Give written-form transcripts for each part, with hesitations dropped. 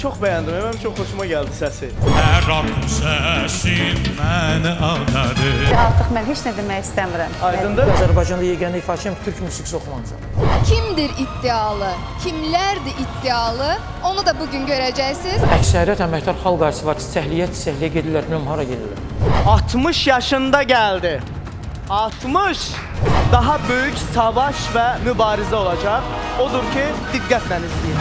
çox bəyəndim, mənim çox xoşuma gəldi səsi. Hər an səsin məni aldadı. Artıq mən heç nə demək istəmirəm. Aydındır? Azərbaycanda yeganə ifaçıyam, türk musiqisi oxumamışam. Kimdir iddialı, kimlərdir iddialı, onu da bugün görəcəksiniz. Əksəriyyət əməkdar xalq artisti var, çiçəkliyə gedirlər, bilməm hara gedirlər. 60 yaşında gəldi. 60 daha böyük savaş və mübarizə olacaq. Odur ki, diqqətlə izləyin.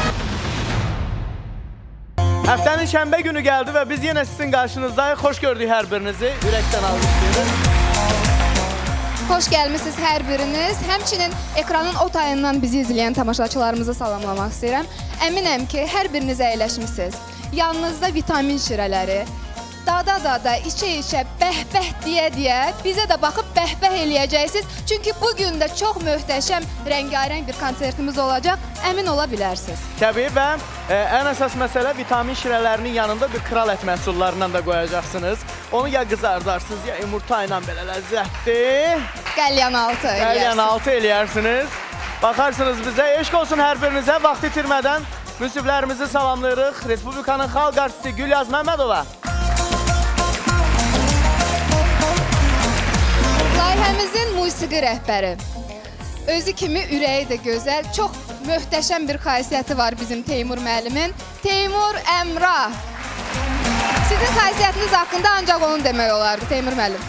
Həftənin şənbə günü gəldi və biz yenə sizin qarşınızdayıq. Xoş gördük hər birinizi. Ürəkdən almışdıq. Xoş gəlmişsiniz hər biriniz. Həmçinin ekranın o tayından bizi izləyən tamaşaçılarımızı salamlamaq istəyirəm. Əminəm ki, hər biriniz əyləşmişsiniz. Yanınızda vitamin şirələri, dada, içə-içə, bəh-bəh deyə-deyə bizə də baxıb bəh-bəh eləyəcəksiniz. Çünki bugün də çox möhtəşəm, rəngarəng bir konsertimiz olacaq, əmin ola bilərsiniz. Təbii və ən əsas məsələ vitamin şirələrinin yanında bir kral ət məhsullarından da qoyacaqsınız. Onu ya qızardarsınız, ya yumurta ilə belə ləzzətli. Qəlyanaltı eləyərsiniz. Qəlyanaltı eləyərsiniz. Baxarsınız bizə, eşq olsun hər birinizə. Vaxt itirmədən müsiblərimizi salamlayırıq. Respublikanın xalq artisti Gülyaz Məmmədova. Layihəmizin musiqi rəhbəri. Özü kimi ürəyi də gözəl, çox möhtəşəm bir xasiyyəti var bizim Teymur müəllimin. Teymur Əmrah. Sizin xasiyyətiniz haqqında ancaq onu demək olardı, Teymur müəllim.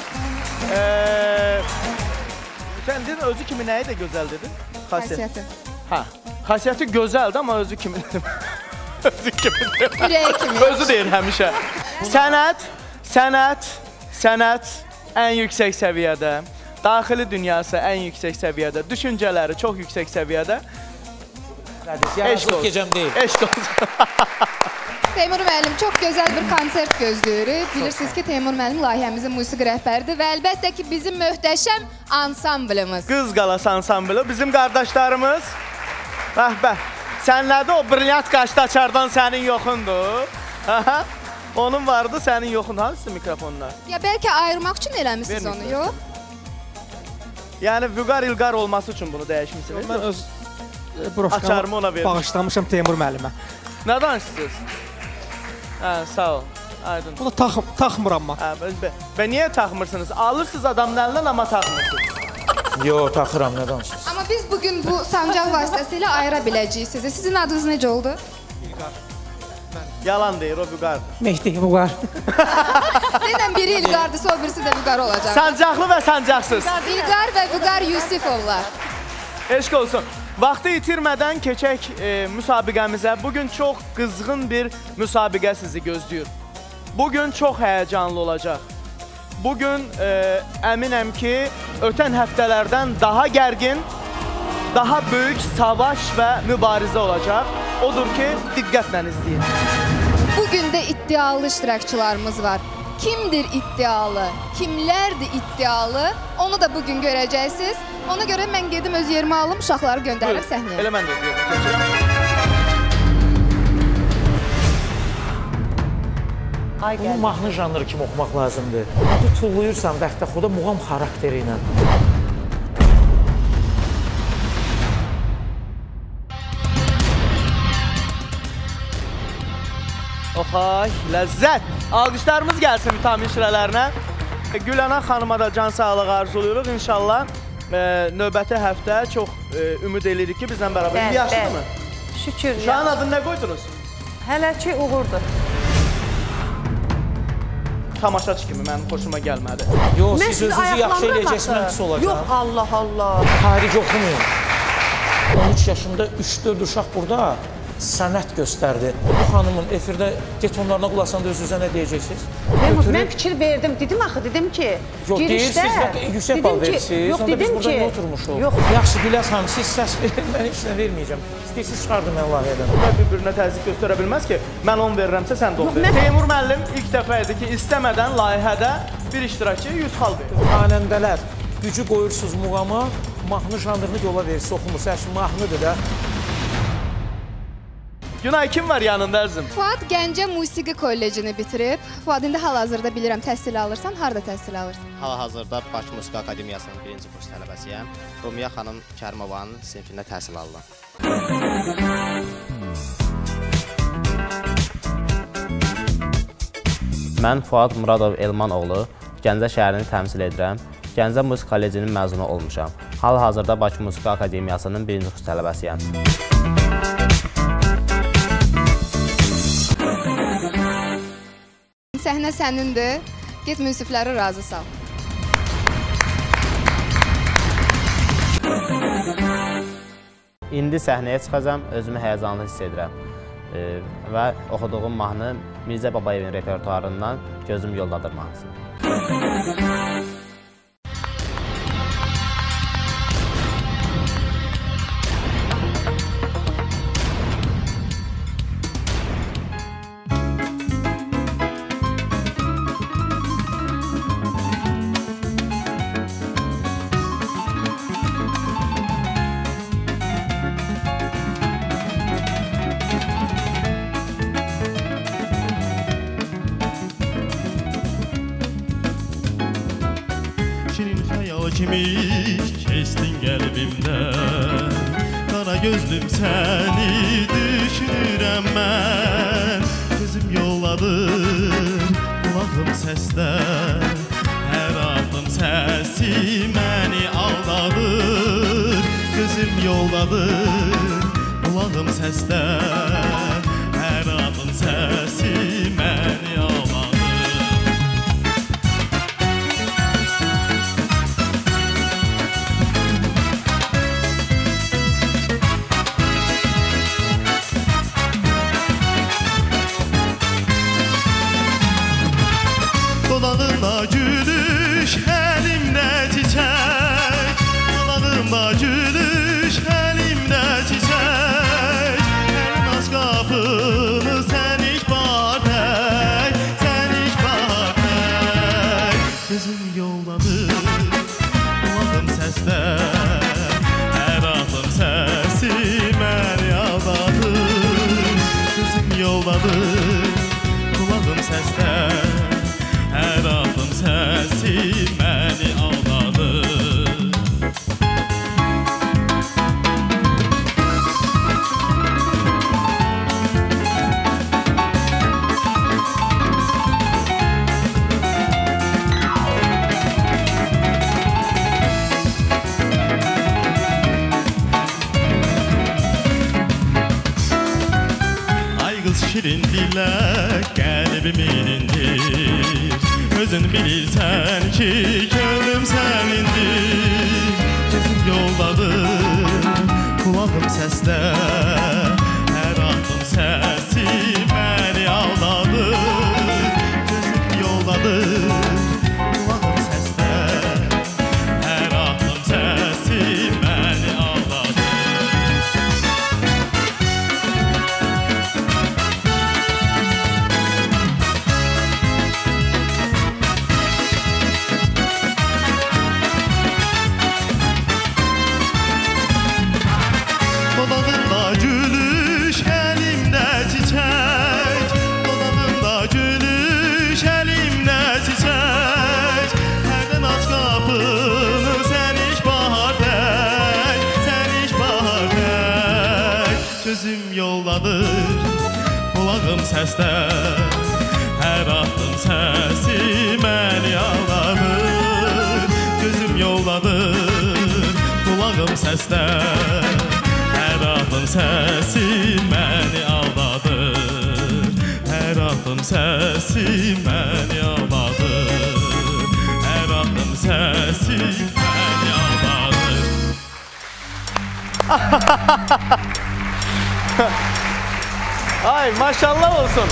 Sən dedin, özü kimi nəyi də gözəl dedin? Xasiyyəti. Hə, xasiyyəti gözəldir, amma özü kimi dedim. Özü kimi dedim. Ürəyi kimi. Özü deyir həmişə. Sənət ən yüksək səviyyədə, daxili dünyası ən yüksək səviyyədə, düşüncələri çox yüksək səviyyədə. Yarazlıq gecəm deyil. Eşq olsun. Teymur müəllim, çox gözəl bir konsert gözləyirik. Bilirsiniz ki, Teymur müəllim layihəmizin musiqi rəhbəridir və əlbəttə ki, bizim möhtəşəm ansamblımız. Qız qalası ansamblı, bizim qardaşlarımız. Bəh, sən nədir o brilyant qaşda açardan sənin yoxundur? Onun vardı, sənin yoxun. Hansı mikrofonlar? Ya bəlkə ayırmaq üçün eləmişsiniz onu, yox? Yəni, vüqar-ilqar olması üçün bunu dəyişmişsiniz. Mən öz broşkamı bağışlamışam Teymur müəllimə. Nə danışsınız? Hə, sağ ol. Aydın. Bunu taxmıram mən. Və niyə taxmırsınız? Alırsınız adamın əlindən, amma taxmırsınız. Yox, taxıram, nə danışırsınız? Amma biz bugün bu sancaq vasitəsilə ayıra biləcəyik sizi. Sizin adınız necə oldu? Yalan deyir, o vüqardır. Mehdi, vüqar. Deyilən biri İlqardır, o birisi də vüqar olacaq. Sancaqlı və sancaqsız. İlqar və vüqar Yusifovlar. Eşq olsun. Vaxtı itirmədən keçək müsabiqəmizə. Bugün çox qızğın bir müsabiqə sizi gözləyir. Bugün çox həyəcanlı olacaq. Bugün əminəm ki, ötən həftələrdən daha gərgin, daha böyük savaş və mübarizə olacaq. Odur ki, diqqətlə izləyin. Bugün də iddialı iştirakçılarımız var. Kimdir iddialı, kimlərdir iddialı, onu da bugün görəcəksiniz. Ona görə mən gedim öz yerimi alım, uşaqları göndərir səhnəyə. Elə mən də deyirəm, keçirəm. Bunu mahnı janrı kimi oxumaq lazımdır. Adı tulluyursan bəxtəxuda muğam xarakteri ilə. Oxay, ləzzət. Alqışlarımız gəlsin vitamin şirələrinə. Güləna xanıma da can sağlığı arzuluyoruz. İnşallah növbəti həftə çox ümid edirik ki, bizlə bərabər. İndi yaşlıdır mı? Şükür. Uşağın adını nə qoydunuz? Hələ ki, uğurdur. Tamaşaçı kimi mənim xoşuma gəlmədi. Yox, siz özünüzü yaxşı eləyəcəksiniz, pis olacaq. Yox, Allah Allah. Xarici oxumayın. 13 yaşında 3-4 uşaq burada sənət göstərdi. Bu xanımın efirdə detonlarına qulasanda öz-özünə nə deyəcəksiniz? Mən fikir verdim, dedim axı, dedim ki, girişdə... Yüksək bal verirsiniz, onda biz burada nə oturmuşuq? Yaxşı, Güləz xanım, siz səs verin, mən heç nə verməyəcəm. İstəyirsiniz, çıxardım mən layihədən. Bunlar bir-birinə təzyiq göstərə bilməz ki, mən 10 verirəmsə, sən də 10 verir. Teymur müəllim ilk dəfə idi ki, istəmədən layihədə bir iştirakçı 100 xal verir. Xanəndələr, gücü qoyursunuz muğama, mahnı janrını yola verirsiniz, oxumursa, əşin mahnıdır da. Günay, kim var yanında ərzim? Fuad Gəncə Musiqi Kollecini bitirib. Fuad, indi hal-hazırda bilirəm təhsil alırsan. Harada təhsil alırsan? Hal-hazırda Bakı Musiqi Akademiyasının 1-ci kurs tələbəsiyəm. Rumiyə xanım Kərimovanın sinfində təhsil alıram. Mən Fuad Muradov Elmanoğlu, Gəncə şəhərini təmsil edirəm. Gəncə Musiqi Kollecinin məzunu olmuşam. Hal-hazırda Bakı Musiqi Akademiyasının 1-ci kurs tələbəsiyəm. Səhnə sənindir. Get münsifləri razı sal. İndi səhnəyə çıxacam, özümü həyəcanlı hiss edirəm. Və oxuduğum mahnı Mirzə Babayevin repertuarından Gözüm Yoldadır mahnısı. Kimi kestin qəlbimdən, qara gözlüm səni düşünürəm mən. Gözüm yolladır, qulağım səslər, hər addım səsi məni aldadır. Gözüm yolladır, qulağım səslər, hər addım səsi məni aldadır. Dodağında gülüş, əlimdə çiçək. Dodağında gülüş, əlimdə çiçək. Əlim az qapını sən iç bahar tək, sən iç bahar tək. Gözüm yoldadır, qulağım səslər, hər addım səsi məni aldadır. Gözüm yoldadır, qulağım səslər, hər addım səsi məni aldadır. Ay qız şirin dilə, qəlbimin indir. Özün bilirsən ki, könlüm sənindir. Gözüm yoldadır, qulağım səslər, hər addım səsi məni aldadır. Gözüm yoldadır, qulağım səslər, hər addım səsi məni aldadır. Dodağında gülüş, əlimdə çiçək. Dodağında gülüş, əlimdə çiçək. Hərdən aç qapını sən iç bahar tək, sən iç bahar tək. Gözüm yoldadır, qulağım səslər, hər addım səsi məni aldadır. Gözüm yoldadır, qulağım səslər, hər addım səsi məni aldadır. Hər addım səsi məni aldadır. Hər addım səsi məni aldadır. Ay, maşallah olsun.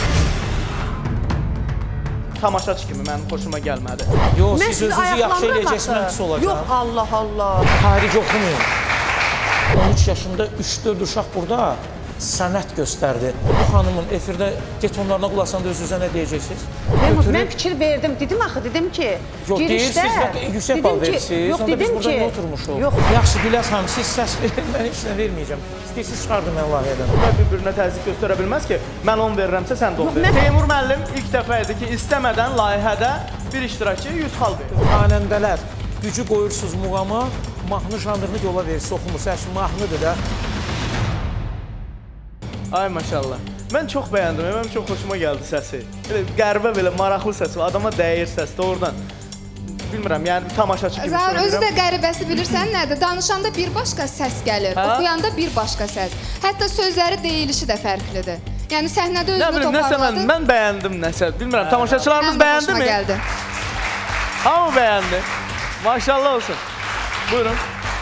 Tamaşaçı kimi mənim xoşuma gəlmədi. Yox, siz özünüzü yaxşı eləyəcəksiniz, mən pis olacaq. Yox, Allah Allah. Xarici oxumayın. 13 yaşında 3-4 uşaq burada sənət göstərdi. Bu xanımın efirdə detonlarına qulaqsan da özünüzə nə deyəcəksiniz? Mən fikir verdim, dedim axı, dedim ki, girişdə... Yüksək bal verirsiniz, yox, onda biz dedim burada ki, nə oturmuşuq? yox. Yaxşı, Güləz xanım, siz səs verin, mən heç nə verməyəcəm. İstəyirsiniz çıxardım mən layihədən. Bunlar bir-birinə təzyiq göstərə bilməz ki, mən 10 verirəmsə, sən də 10 verir. Teymur müəllim ilk dəfə idi ki, istəmədən layihədə bir iştirakçıya 100 xal verir. Xanəndələr, gücü qoyursunuz muğama, mahnı janrını yola verirsiniz, oxumursunuz, hər şey mahnıdır da. Ay maşallah. Mən çox bəyəndim, mənim çox xoşuma gəldi səsi. Qəribə belə, maraqlı səsi, adama dəyir səs, doğrudan. Bilmirəm, yəni tamaşaçı kimi Zahir, söyləyirəm. özü də qəribəsi bilirsən nədir? Danışanda bir başqa səs gəlir, oxuyanda bir başqa səs. Hətta sözləri deyilişi də fərqlidir. Yəni səhnədə özünü toparladı. Mən bəyəndim nəsə, bilmirəm, tamaşaçılarımız bəyəndi mi? Gəldi. Hamı bəyəndi. Maşallah olsun. Buyurun.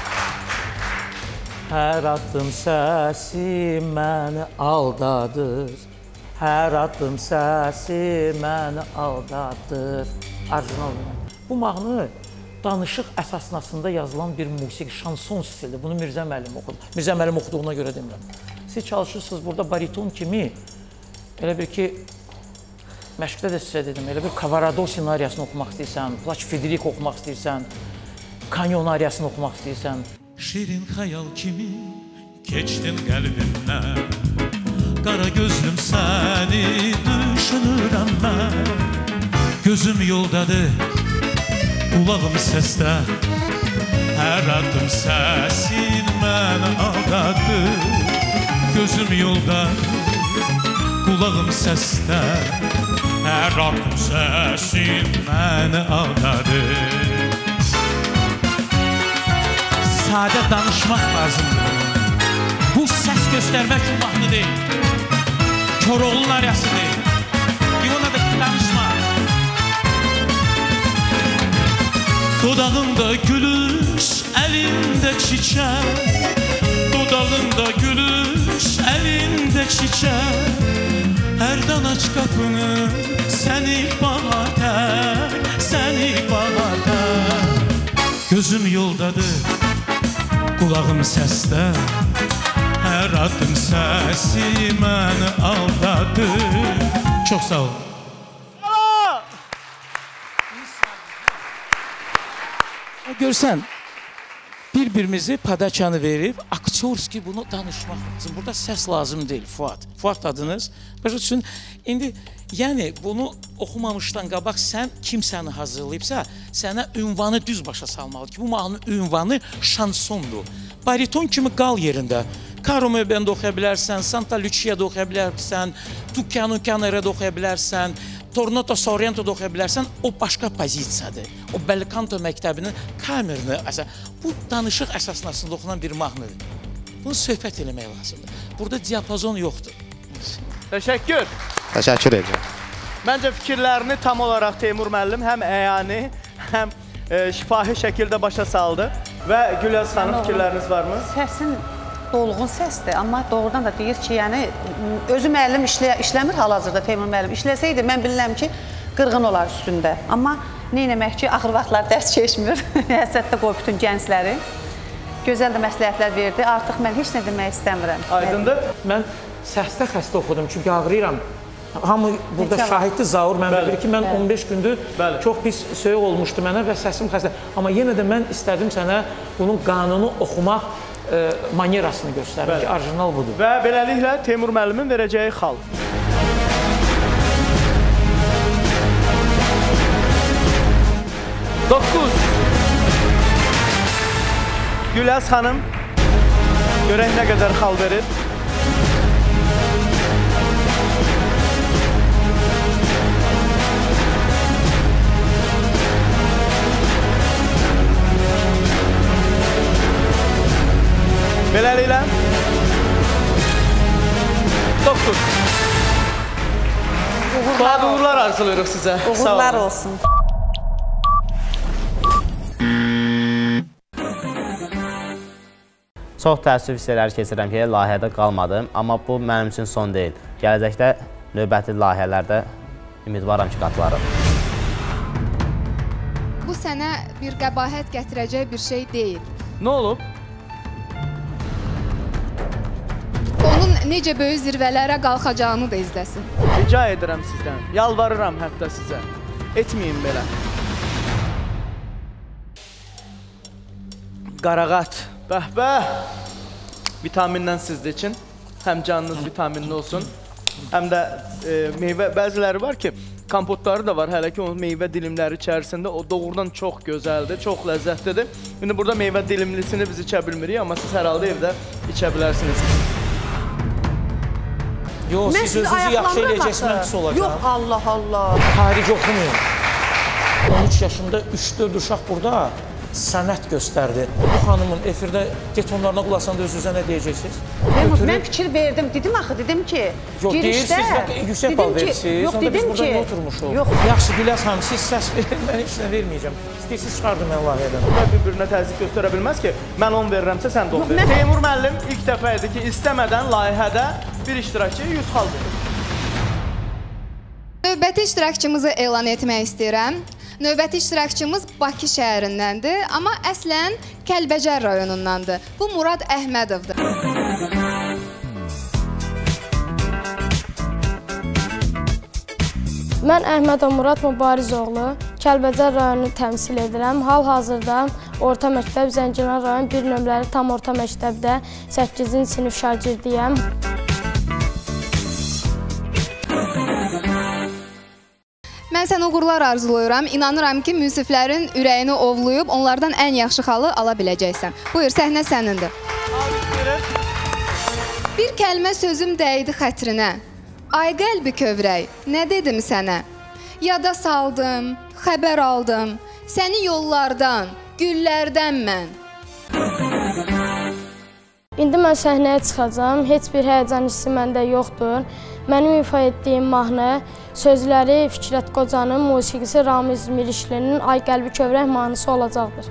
Hər addım səsi məni aldadır. Hər addım səsi məni aldadır. Orijinal. Bu mahnı danışıq əsasnasında yazılan bir musiqi, şanson stildir. Bunu Mirzə müəllim oxudu. Mirzə müəllim oxuduğuna görə demirəm. Siz çalışırsınız burada bariton kimi, elə bir ki, məşqdə də sizə dedim, elə bir Kavarado ssenariyasını oxumaq istəyirsən, Plaç Federik oxumaq istəyirsən, Kanyon ariyasını oxumaq istəyirsən. Şirin xəyal kimi keçdin qəlbimdən, qara gözlüm səni düşünürəm mən. Gözüm yoldadır, qulağım səsdə, hər addım səsin məni aldadır. Gözüm yoldadır, qulağım səsdə, hər addım səsin məni aldadır. Sadə danışmaq lazımdır. Bu səs göstərmək üçün mahnı deyil. Koroğlun aryası deyil. Yuvana da danışma. Dodağında gülüş, əlində çiçək. Dodağında gülüş, əlində çiçək. Hərdən aç qapını, səni bana tək, səni bana tək. Gözüm yoldadır, qulağım səsdə, hər addım səsi məni aldadır. Çox sağ olun. Görsən, bir-birimizi padaçanı verib, aktyorski bunu danışmaq lazım. Burada səs lazım deyil, Fuad. Fuad adınız. Başa düşün, indi, yəni bunu oxumamışdan qabaq sən kimsəni hazırlayıbsa, sənə ünvanı düz başa salmalıdır ki, bu mahnının ünvanı şansondur. Bariton kimi qal yerində. Caro Meuben'də oxuya bilərsən, Santa Lucia'da oxuya bilərsən, Tucano Canera'da oxuya bilərsən, Tornato Sorrento'da oxuya bilərsən, o başqa pozisiyadır. O Belcanto məktəbinin kamerini, bu danışıq əsasnasında oxunan bir mahnıdır. Bunu söhbət eləmək lazımdır. Burada diapazon yoxdur. Təşəkkür. Təşəkkür edirəm. Məncə fikirlərini tam olaraq Teymur müəllim həm əyani, həm şifahi şəkildə başa saldı. Və Gülyaz xanım, fikirləriniz varmı? Səsin dolğun səsdir, amma doğrudan da deyir ki, yəni özü müəllim işləmir hal-hazırda Teymur müəllim. İşləsəydi mən bilirəm ki, qırğın olar üstündə. Amma neynəmək ki, axır vaxtlar dərs keçmir. Həsətdə qoy bütün gəncləri. Gözəl də məsləhətlər verdi. Artıq mən heç nə demək istəmirəm. Aydındır. Mən səsdə xəstə oxudum, çünki ağrıyıram. Hamı burada şahiddir, Zaur. Mən bilir ki, mən 15 gündür çox pis söyüq olmuşdu mənə və səsim xəstə. Amma yenə də mən istədim sənə bunun qanunu oxumaq manierasını göstərir ki, orijinal budur. Və beləliklə Teymur müəllimin verəcəyi xal. Dokuz. Gülyaz xanım, görək nə qədər xal verir. Beləliklə 9. Uğurlar arzulayırıq sizə. Uğurlar olsun. Çox təəssüf hissələri keçirəm ki, layihədə qalmadım, amma bu mənim üçün son deyil. Gələcəkdə növbəti layihələrdə ümidvaram ki, qatılarım. Bu sənə bir qəbahət gətirəcək bir şey deyil. Nə olub? Onun necə böyük zirvələrə qalxacağını da izləsin. Rica edirəm sizdən, yalvarıram hətta sizə. Etməyin belə. Qarağat, bəh-bəh. Vitamindən sizdə üçün. Həm canınız vitaminli olsun, həm də meyvə, bəziləri var ki, kompotları da var, hələ ki, onun meyvə dilimləri içərisində, o doğrudan çox gözəldir, çox ləzzətlidir. İndi burada meyvə dilimlisini biz içə bilmirik, amma siz hər halda evdə içə bilərsiniz. Yox, Mən siz sizi özünüzü yaxşı ayaqlamıram eləyəcəksiniz, mən axı. pis olacaq. Yox, Allah Allah. Xarici oxumayın. 13 yaşında 3-4 uşaq burada sənət göstərdi. Bu xanımın efirdə detonlarına qulaq asanda özünüzə nə deyəcəksiniz? Mən fikir verdim, dedim axı, dedim ki, yox, girişdə... deyirsiniz, yüksək bal verirsiniz, yox, onda biz dedim burada ki, nə oturmuşuq? yox. Yaxşı, Güləz xanım, siz səs verin, mən heç nə verməyəcəm. İstəyirsiniz çıxardım mən layihədən. Bunlar bir-birinə təzyiq göstərə bilməz ki, mən 10 verirəmsə, sən də 10 verir. Teymur müəllim ilk dəfə idi ki, istəmədən layihədə bir iştirakçı 100 xal verir. Növbəti iştirakçımızı elan etmək istəyirəm. Növbəti iştirakçımız Bakı şəhərindəndir, amma əslən Kəlbəcər rayonundandır. Bu Murad Əhmədovdur. Mən Əhmədov Murad Mübarizoğlu, Kəlbəcər rayonunu təmsil edirəm. Hal-hazırda orta məktəb Zəngilan rayon 1 nömrəli tam orta məktəbdə 8-ci sinif şagirdiyəm. Mən sənə uğurlar arzulayıram. İnanıram ki, münsiflərin ürəyini ovlayıb onlardan ən yaxşı xalı ala biləcəksən. Buyur, səhnə sənindir. Bir kəlmə sözüm dəydi xətrinə. Ay qəlbi kövrək, nə dedim sənə? Yada saldım, xəbər aldım. Səni yollardan, güllərdən mən. İndi mən səhnəyə çıxacağam. Heç bir həyəcan hissi məndə yoxdur. Mənim ifa etdiyim mahnı, sözləri Fikrət Qocanın, musiqisi Ramiz Mirişlinin Ay qəlbi kövrək mahnısı olacaqdır.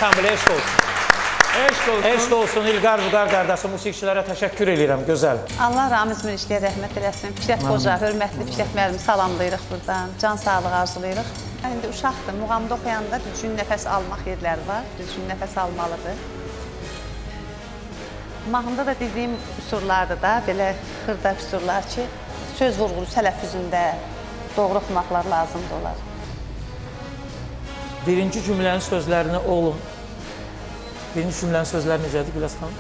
İstanbul, eşq olsun. Eşq olsun, İlqar Vüqar qardaşı, musiqiçilərə təşəkkür edirəm, gözəl. Allah Ramiz Mirişliyə rəhmət eləsin. Fikrət Qoca, hörmətli Fikrət müəllim salamlayırıq buradan. Can sağlığı arzulayırıq. İndi uşaqdır, muğamda oxuyanda düzgün nəfəs almaq yerləri var, düzgün nəfəs almalıdır. Mahnıda da dediyim üsurlardır da, belə xırda üsurlar ki, söz vurğulu tələffüzündə doğru oxumaqlar lazımdır olar. Birinci cümlənin sözlərini oğlum, birinci cümlənin sözləri necədir Güləz xanım?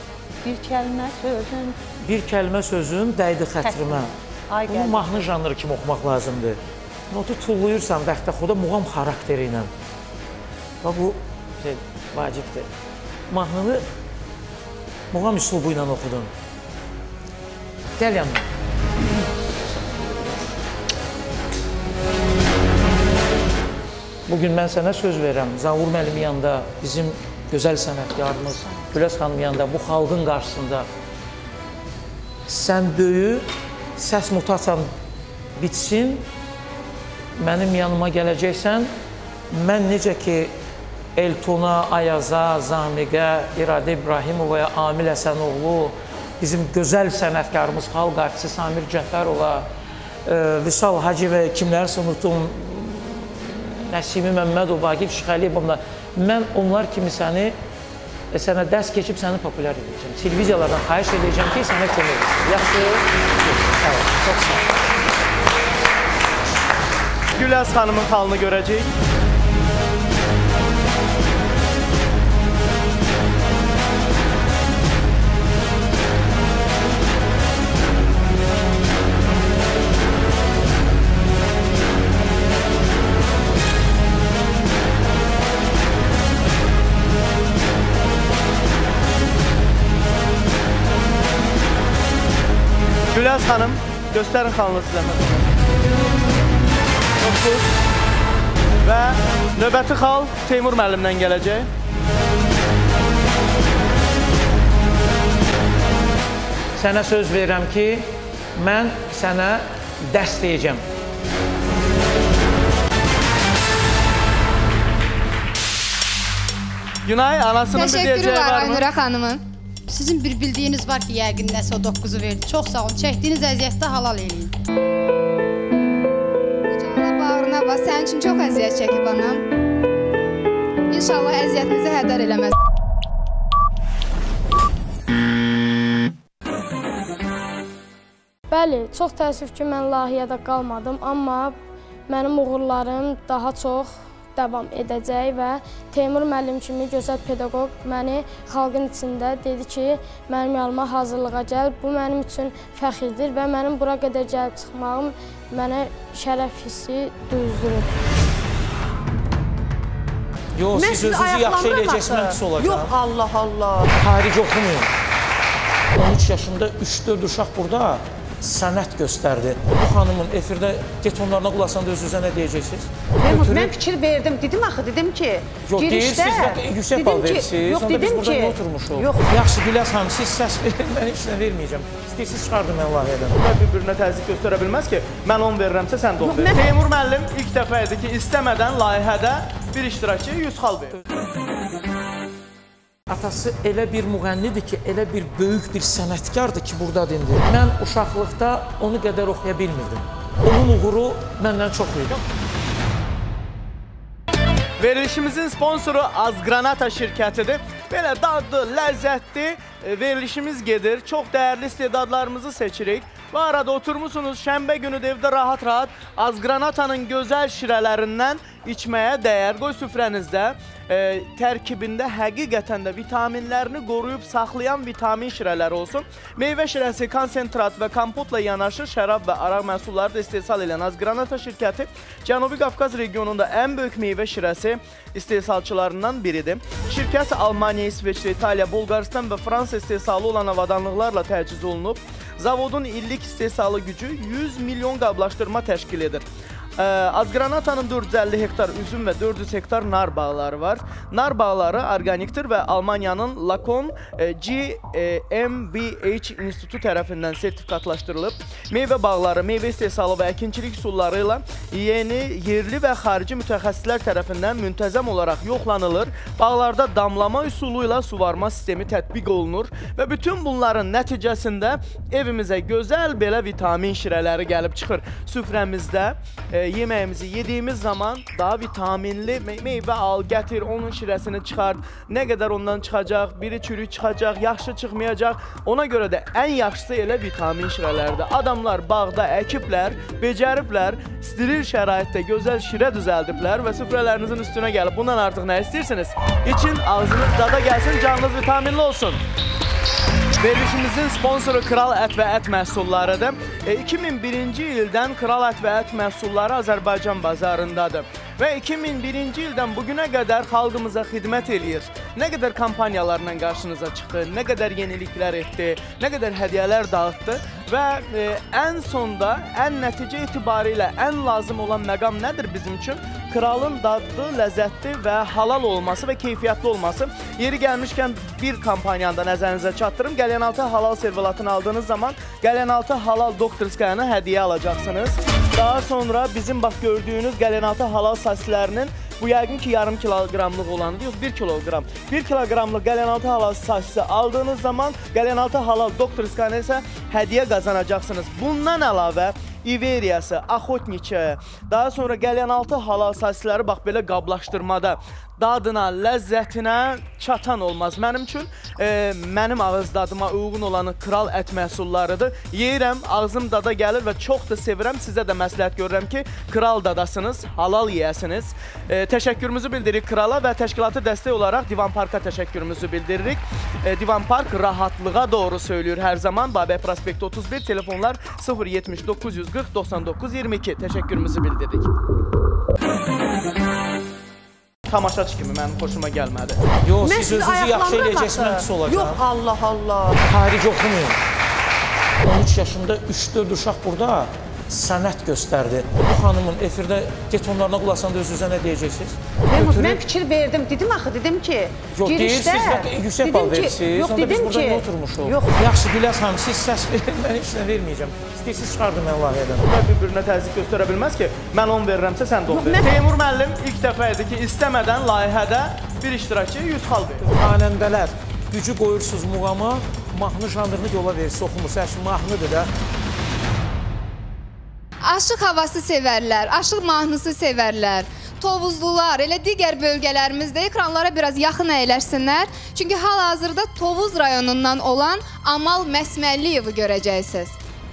Bir kəlmə sözün dəydi xətrimə. Bunu mahnı janrı kimi oxumaq lazımdır. Notu tulluyursan vaxtda xoda muğam xarakteri ilə. Bu vacibdir. Mahnını muğam üslubu ilə oxudun. Gəl yanına. Bugün mən sənə söz verirəm, Zavur müəllimin yanında, bizim gözəl sənətkarımız Güləz xanım yanında, bu xalqın qarşısında sən böyü, səs mutasiyan bitsin, mənim yanıma gələcəksən, mən necə ki Eltona, Ayaza, Zamiqə, İradə İbrahimovaya, Amil Həsənoğlu, bizim gözəl sənətkarımız, xalq artisti Samir Cəfərova, Vüsal Hacıvə, kimlərsə unutum, Nəsimi Məmmədov, Vaqif Şıxəliyevovla, mən onlar kimi sənə dərs keçib səni populyar edəcəm. Televiziyalardan xahiş edəcəm ki, sənə kömək edəcəm. Yaxşı, sağ ol, çox sağ ol. Güləz xanımın xalını görəcəyik. Güləz xanım, göstərin xalınızı zəhmət. Və növbəti xal Teymur müəllimdən gələcək. Sənə söz verirəm ki, mən sənə dərs deyəcəm. Günay, anasının bir deyəcəyi var mı? Teşekkürler Aynura xanımın. Sizin bir bildiyiniz var ki, yəqin nəsə o 9-u verdi. Çox sağ olun. Çəkdiyiniz əziyyətdə halal eləyin. Canına bağrına bas. Sənin üçün çox əziyyət çəkib anam. İnşallah əziyyətinizi hədər eləməz. Bəli, çox təəssüf ki, mən layihədə qalmadım, amma mənim uğurlarım daha çox davam edəcək və Teymur müəllim kimi gözəl pedaqoq məni xalqın içində dedi ki, mənim yanıma hazırlığa gəl. Bu mənim üçün fəxirdir və mənim bura qədər gəlib çıxmağım mənə şərəf hissi duyuzdurur. Yox, siz özünüzü yaxşı eləyəcəksiniz, mən pis olacaq. Yox, Allah Allah. Xarici oxumayın. 13 yaşında 3-4 uşaq burada sənət göstərdi. Bu xanımın efirdə get onlarına qulasanda öz-özünə nə deyəcəksiniz? Mən fikir verdim, dedim axı, dedim ki, girişdə... Yüksək bal verirsiniz, yox, onda biz dedim burada ki, nə oturmuşuq? Yaxşı, Güləz xanım, siz səs verin, mən heç nə verməyəcəm. İstəyirsiniz çıxardım mən layihədən. Bunlar bir-birinə təzyiq göstərə bilməz ki, mən 10 verirəmsə, sən də 10 verir. Teymur müəllim ilk dəfə idi ki, istəmədən layihədə bir iştirakçı 100 xal verir. Atası elə bir müğənnidir ki, elə bir böyük bir sənətkardır ki, buradadır indi. Mən uşaqlıqda onu qədər oxuya bilmirdim. Onun uğuru məndən çox idi. Verilişimizin sponsoru Azgranata şirkətidir. Belə dadlı, ləzzətli verilişimiz gedir. Çox dəyərli istedadlarımızı seçirik. Bu arada oturmuşsunuz şənbə günü də evdə rahat-rahat Azgranatanın gözəl şirələrindən içməyə dəyər. Qoy süfrənizdə tərkibində həqiqətən də vitaminlərini qoruyub saxlayan vitamin şirələri olsun. Meyvə şirəsi, konsentrat və kompotla yanaşı şərab və araq məhsulları da istehsal edən Azgranata şirkəti Cənubi Qafqaz regionunda ən böyük meyvə şirəsi istehsalçılarından biridir. Şirkət Almaniya, İsveçrə, İtaliya, Bulqaristan və Fransa istehsalı olan avadanlıqlarla təchiz olunub. Zavodun illik istehsalı gücü 100 milyon qablaşdırma təşkil edir. Azgranatanın 450 hektar üzüm və 400 hektar nar bağları var. Nar bağları organikdir və Almaniyanın Lakon GmbH İnstitutu tərəfindən sertifikatlaşdırılıb. Meyvə bağları, meyvə istehsalı və əkinçilik üsulları ilə yeni, yerli və xarici mütəxəssislər tərəfindən müntəzəm olaraq yoxlanılır. Bağlarda damlama üsulu ilə suvarma sistemi tətbiq olunur və bütün bunların nəticəsində evimizə gözəl belə vitamin şirələri gəlib çıxır. Süfrəmizdə yeməyimizi yediyimiz zaman daha vitaminli meyvə al, gətir, onun şirəsini çıxart. Nə qədər ondan çıxacaq, biri çürük çıxacaq, yaxşı çıxmayacaq. Ona görə də ən yaxşısı elə vitamin şirələrdir. Adamlar bağda əkiblər, becəriblər, steril şəraitdə gözəl şirə düzəldiblər və süfrələrinizin üstünə gəlib. Bundan artıq nə istəyirsiniz? İçin, ağzınız dada gəlsin, canınız vitaminli olsun. Verilişimizin sponsoru Kral Ət və Ət Məhsullarıdır. 2001-ci ildən Kral Ət və Ət Məhsulları Azərbaycan bazarındadır. Və 2001-ci ildən bugünə qədər xalqımıza xidmət eləyir. Nə qədər kampaniyalarla qarşınıza çıxdı, nə qədər yeniliklər etdi, nə qədər hədiyyələr dağıtdı və ən sonda, ən nəticə etibarilə ən lazım olan məqam nədir bizim üçün? Kralın dadlı, ləzzətli və halal olması və keyfiyyətli olması. Yeri gəlmişkən bir kampaniyanı da nəzərinizə çatdırım. Qəlyanaltı halal servelatını aldığınız zaman Qəlyanaltı halal doktorskayanı hədiyyə alacaqsınız. Daha sonra bizim bax gördüyünüz Qəlyanaltı halal sosislərinin bu yəqin ki yarım kiloqramlıq olanıdır, yox 1 kiloqram. 1 kiloqramlıq Qəlyanaltı halal sosisi aldığınız zaman Qəlyanaltı halal doktorskayanı isə hədiyyə qazanacaqsınız. Bundan əlavə İveriyası, Axotniçə, daha sonra Qəlyanaltı halal sosisləri bax belə qablaşdırmada dadına, ləzzətinə çatan olmaz. Mənim üçün mənim ağız dadıma uyğun olanı Kral Ət Məhsullarıdır. Yeyirəm, ağzım dada gəlir və çox da sevirəm. Sizə də məsləhət görürəm ki, kral dadasınız, halal yeyəsiniz. Təşəkkürümüzü bildiririk Krala və təşkilatı dəstək olaraq Divan Parka təşəkkürümüzü bildiririk. Divan Park rahatlığa doğru söylüyor hər zaman. Babək Prospekti 31, telefonlar 070 940 99 22. Təşəkkürümüzü bildiririk. Tamaşaç kimi mənim xoşuma gəlmədi. Yox, siz özünüzü yaxşı eləyəcəksiniz, mən pis olacaq. Yox, Allah Allah. Xarici oxumayın. 13 yaşında 3-4 uşaq burada sənət göstərdi. Bu xanımın efirdə get onlarına qulasan da öz-özünə nə deyəcəksiniz? Mən fikir verdim, dedim axı, dedim ki, girişdə... Yüksək bal verirsiniz, onda biz burada nə oturmuşuq? Yaxşı, Güləz xanım, siz səs verin, mən heç nə verməyəcəm. İstəyirsiniz çıxardım mən layihədən. Bunlar bir-birinə təzyiq göstərə bilməz ki, mən 10 verirəmsə, sən də 10 verir. Teymur müəllim ilk dəfə idi ki, istəmədən layihədə bir iştirakçıya 100 xal verir. Xanəndələr, gücü qoyursunuz muğama, mahnı janrını yola verirsiniz, oxumursa, əşin mahnıdır da. Aşıq havası sevərlər, aşıq mahnısı sevərlər. Tovuzlular, elə digər bölgələrimizdə ekranlara biraz yaxın əyləşsinlər. Çünki hal-hazırda Tovuz rayonundan olan Amal Məsməlliyevi görəcəksiniz.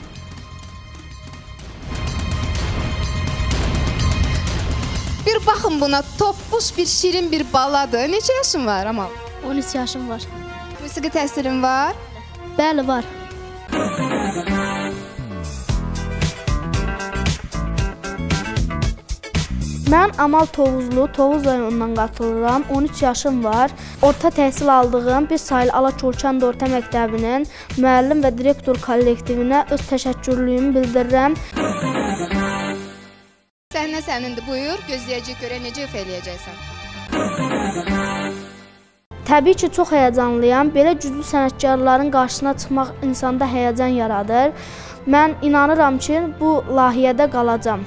Bir baxın buna, toppuş bir şirin bir baladır. Neçə yaşın var Amal? 13 yaşım var. Musiqi təhsilin var? Bəli, var. Mən Amal Tovuzlu, Tovuz rayonundan qatılıram. 13 yaşım var. Orta təhsil aldığım bir sayılı Alaçolçan Orta Məktəbinin müəllim və direktor kollektivinə öz təşəkkürlüyümü bildirirəm. Səhnə sənindir, buyur. Gözləyəcək görə necə ifa eləyəcəksən? Təbii ki, çox həyəcanlıyam. Belə güclü sənətkarların qarşısına çıxmaq insanda həyəcan yaradır. Mən inanıram ki, bu layihədə qalacam.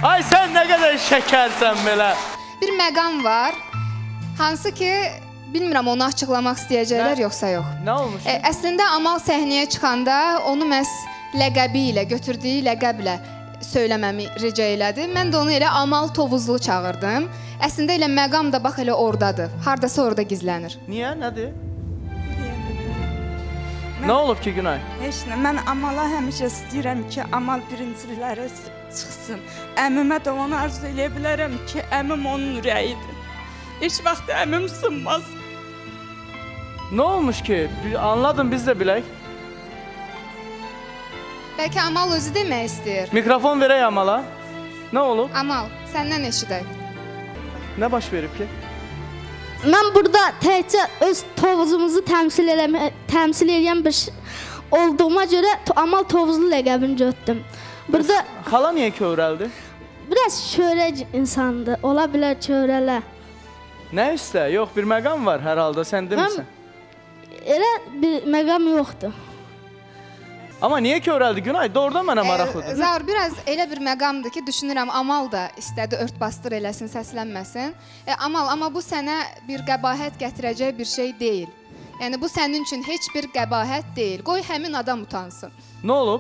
Ay sən nə qədər şəkərsən belə. Bir məqam var, hansı ki, bilmirəm onu açıqlamaq istəyəcəklər yoxsa yox. Nə olmuş? Əslində Amal səhnəyə çıxanda onu məhz ləqəbi ilə, götürdüyü ləqəblə söyləməmi rica elədi. Mən də onu elə Amal Tovuzlu çağırdım. Əslində elə məqam da bax elə oradadır. Hardasa orada gizlənir. Niyə? Nədir? Nə olub ki, Günay? Heç nə. Mən Amala həmişə istəyirəm ki, Amal birincilərə çıxsın. Əmimə də onu arzu eləyə bilərəm ki, əmim onun ürəyidir. Heç vaxt əmim sınmaz. Nə olmuş ki? Anladım, biz də bilək. Bəlkə Amal özü demək istəyir. Mikrofon verək Amala. Nə olub? Amal, səndən eşidək. Nə baş verib ki? Mən burada təkcə öz Tovuzumuzu təmsil edən bir olduğuma görə Amal Tovuzlu ləqəbini götürdüm. Burada xala niyə kövrəldi? Biraz şöhrə insandır. Ola bilər kövrələ. Nə istə? Yox, bir məqam var hər halda, sən demirsən. Elə bir məqam yoxdur. Amma niyə kövrəldi Günay? Doğrudan mənə maraqlıdır. Zaur, biraz elə bir məqamdır ki, düşünürəm Amal da istədi ört-bastır eləsin, səslənməsin. Amal, amma bu sənə bir qəbahət gətirəcək bir şey deyil. Yəni, bu sənin üçün heç bir qəbahət deyil. Qoy həmin adam utansın. Nə olub?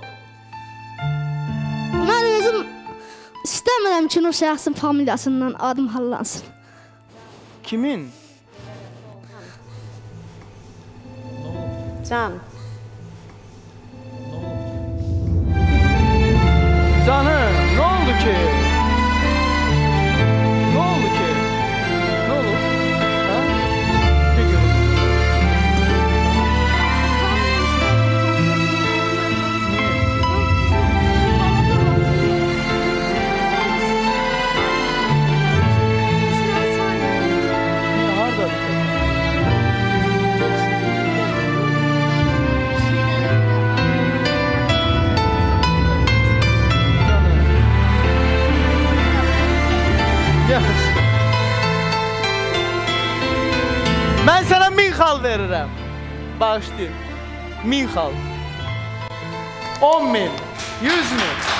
Mən özüm istəmirəm ki, o şəxsin familiyasından adım hallansın. Kimin? Can. Canım, nə oldu ki? Nə oldu ki? Nə oldu? Hə? De görüm. Hardadır? Mən sənə 1000 xal verirəm. Bağışlayın. 1000 xal. 10.000. 100.000.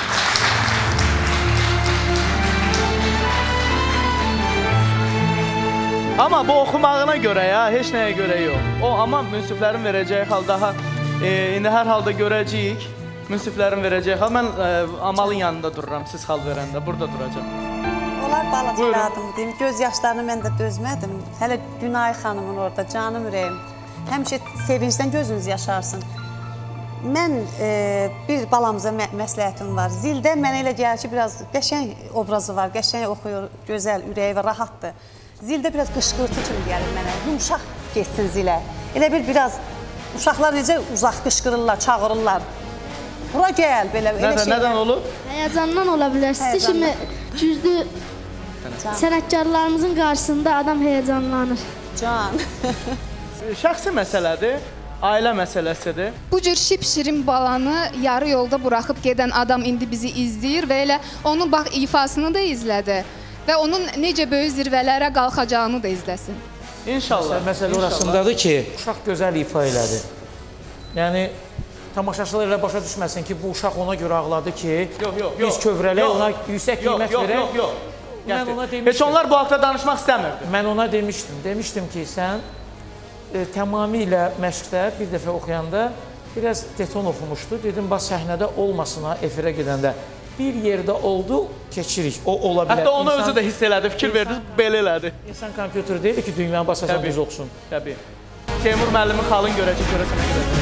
Amma bu oxumağına görə ya, heç nəyə görə yox. O, amma münsiflərin verəcəyi xal daha, indi hər halda görəcəyik. Münsiflərin verəcəyi xal. Mən Amalın yanında dururam, siz xal verəndə. Burada duracam. Onlar balaca qadın deyim, göz yaşlarını mən də dözmədim. Hələ Günay xanımın orada, canım ürəyim. Həmişə sevincdən gözünüz yaşarsın. Mən bir balamıza məsləhətim var. Zildə mənə elə gəlir ki, biraz qəşəng obrazı var, qəşəng oxuyur, gözəl, ürəyi və rahatdır. Zildə biraz qışqırtı kimi gəlir mənə, yumşaq geçsin zilə. Elə bir biraz, uşaqlar necə uzaq qışqırırlar, çağırırlar. Bura gəl, belə şeylər. Nədən olur? Həyəcandan ola bilər. Siz kimi güclü sənətkarlarımızın qarşısında adam həyəcanlanır. Can. Şəxsi məsələdir, ailə məsələsidir. Bu cür şip-şirin balanı yarı yolda buraxıb gedən adam indi bizi izləyir və elə onun bax ifasını da izlədi. Və onun necə böyük zirvələrə qalxacağını da izləsin. İnşallah. Məsələ orasındadır ki, uşaq gözəl ifa elədi. Yəni, tamaşaçılar elə başa düşməsin ki, bu uşaq ona görə ağladı ki, biz kövrələk ona yüksək qiymət verək. Yox. Heç onlar bu haqda danışmaq istəmirdi. Mən ona demişdim ki, sən tamamilə məşqdə bir dəfə oxuyanda biraz deton oxumuşdu. Dedim, bax səhnədə olmasına efirə gedəndə bir yerdə oldu, keçirik. O ola bilər. Hətta onu özü də hiss elədi, fikir verdi, belə elədi. İnsan kompüter deyil ki, dünyaya basasan düz oxusun. Təbii. Teymur müəllimin xalın görəcək, görəsən nə qədər.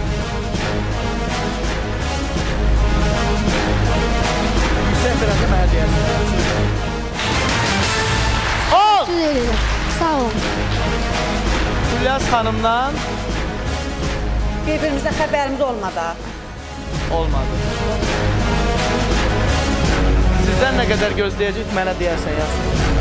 Yüksək verəndə mənə deyərsən. Sağ olun. Gülyaz xanımdan bir-birimizdən xəbərimiz olmadı. Olmadı. Sizdən nə qədər gözləyəcək, mənə deyərsən, yazsın.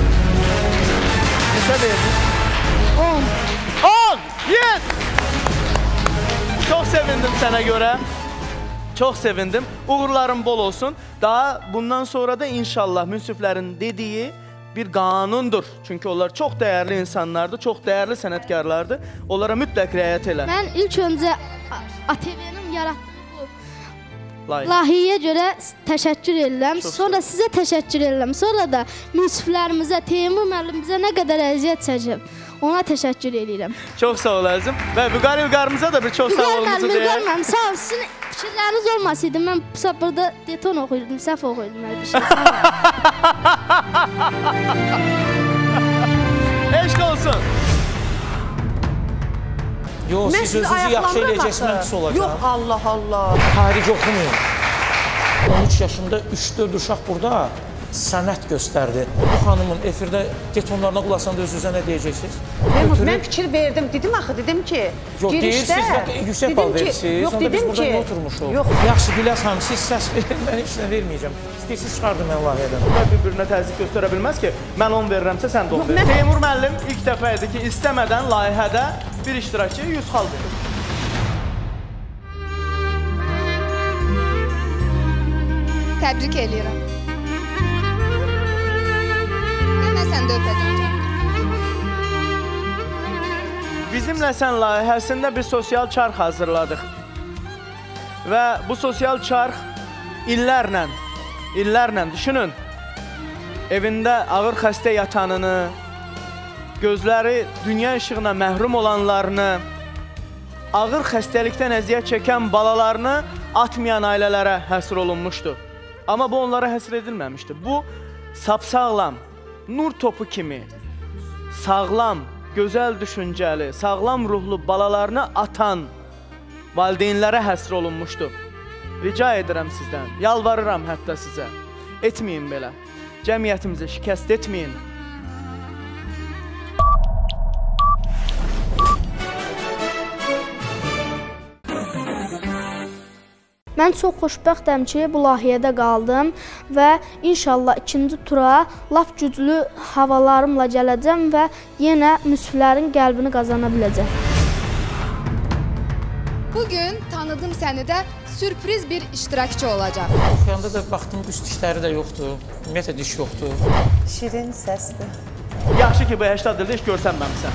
Neçə verdin? 10. 10! Yes! Çox sevindim sənə görə. Çox sevindim. Uğurların bol olsun. Daha bundan sonra da inşallah münsiflərin dediyi bir qanundur. Çünki onlar çox dəyərli insanlardır, çox dəyərli sənətkarlardır. Onlara mütləq riayət elə. Mən ilk öncə ATV-nin yaratdığı bu layihəyə görə təşəkkür edirəm. Sonra sizə təşəkkür edirəm. Sonra da münsiflərimizə, Teymur müəllimimizə nə qədər əziyyət çəkib, ona təşəkkür edirəm. Çox sağ olasın. Və Vüqar da bir çox sağ olumuzu deyək. Vüqar müəllim, sağ olun. Sizin fikirləriniz olmasaydı, mən burada deton oxuyurdum, səhv oxuyurdum. Eşq olsun. Yox, siz özünüzü yaxşı eləyəcəksiniz, mən pis olacaq. Yox, Allah Allah. Xaric oxumayın. 13 yaşında 3-4 uşaq burada sənət göstərdi. Bu xanımın efirdə detonlarına qulaqsanda öz-özünə nə deyəcəksiniz? Mən fikir verdim, dedim ki, girişdə... Yüksək bal verirsiniz, onda biz burada nə oturmuşuq? Yaxşı, Güləz xanım, siz səs verin, mən heç nə verməyəcəm. İstəyirsiniz, çıxardım mən layihədən. Bunlar bir-birinə təzyiq göstərə bilməz ki, mən 10 verirəmsə, sən də 10 verir. Teymur müəllim ilk dəfə idi ki, istəmədən layihədə bir iştirakçıya 100 xal verir. Təbrik eləyirəm. Sən də öpəcəm. Bizimlə sən layihəsində bir sosial çarx hazırladıq. Və bu sosial çarx illərlə düşünün, evində ağır xəstə yatanını, gözləri dünya işığına məhrum olanlarını, ağır xəstəlikdən əziyyət çəkən balalarını atmayan ailələrə həsr olunmuşdu. Amma bu onlara həsr edilməmişdi. Bu, sapsağlam, nur topu kimi, sağlam, gözəl düşüncəli, sağlam ruhlu balalarını atan valideynlərə həsr olunmuşdu. Rica edirəm sizdən, yalvarıram hətta sizə, etməyin belə. Cəmiyyətimizi şikəst etməyin. Mən çox xoşbəxtəm ki, bu layihədə qaldım və inşallah ikinci tura lap güclü havalarımla gələcəm və yenə münsiflərin qəlbini qazana biləcəm. Bugün tanıdım səni də sürpriz bir iştirakçı olacaq. Oxuyanda da baxdım, üst dişləri də yoxdur, ümumiyyətlə diş yoxdur. Şirin səsdir. Yaxşı ki, bu 80 dildə iş görsənməmsən.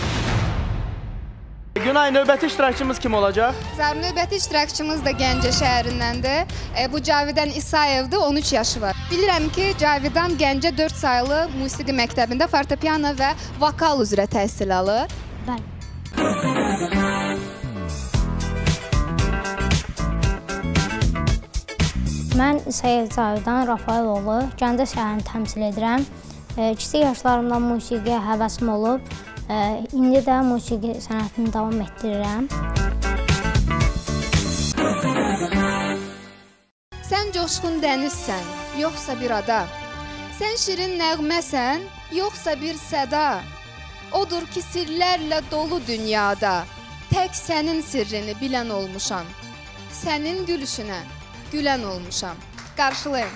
Günay, növbəti iştirakçımız kim olacaq? Növbəti iştirakçımız da Gəncə şəhərindəndir. Bu Cavidan İsayevdir, 13 yaşı var. Bilirəm ki, Cavidan Gəncə 4 saylı musiqi məktəbində fortepiano və vokal üzrə təhsil alır. Bəli. Mən İsayev Cavidan Rafaeloğlu, Gəncə şəhərini təmsil edirəm. Kiçik yaşlarımda musiqiyə həvəsim olub. İndi də musiqi sənətini davam etdirirəm. Sən coşqun dənizsən, yoxsa bir ada. Sən şirin nəğməsən, yoxsa bir səda. Odur ki, sirlərlə dolu dünyada. Tək sənin sirrini bilən olmuşam. Sənin gülüşünə gülən olmuşam. Qarşılayın.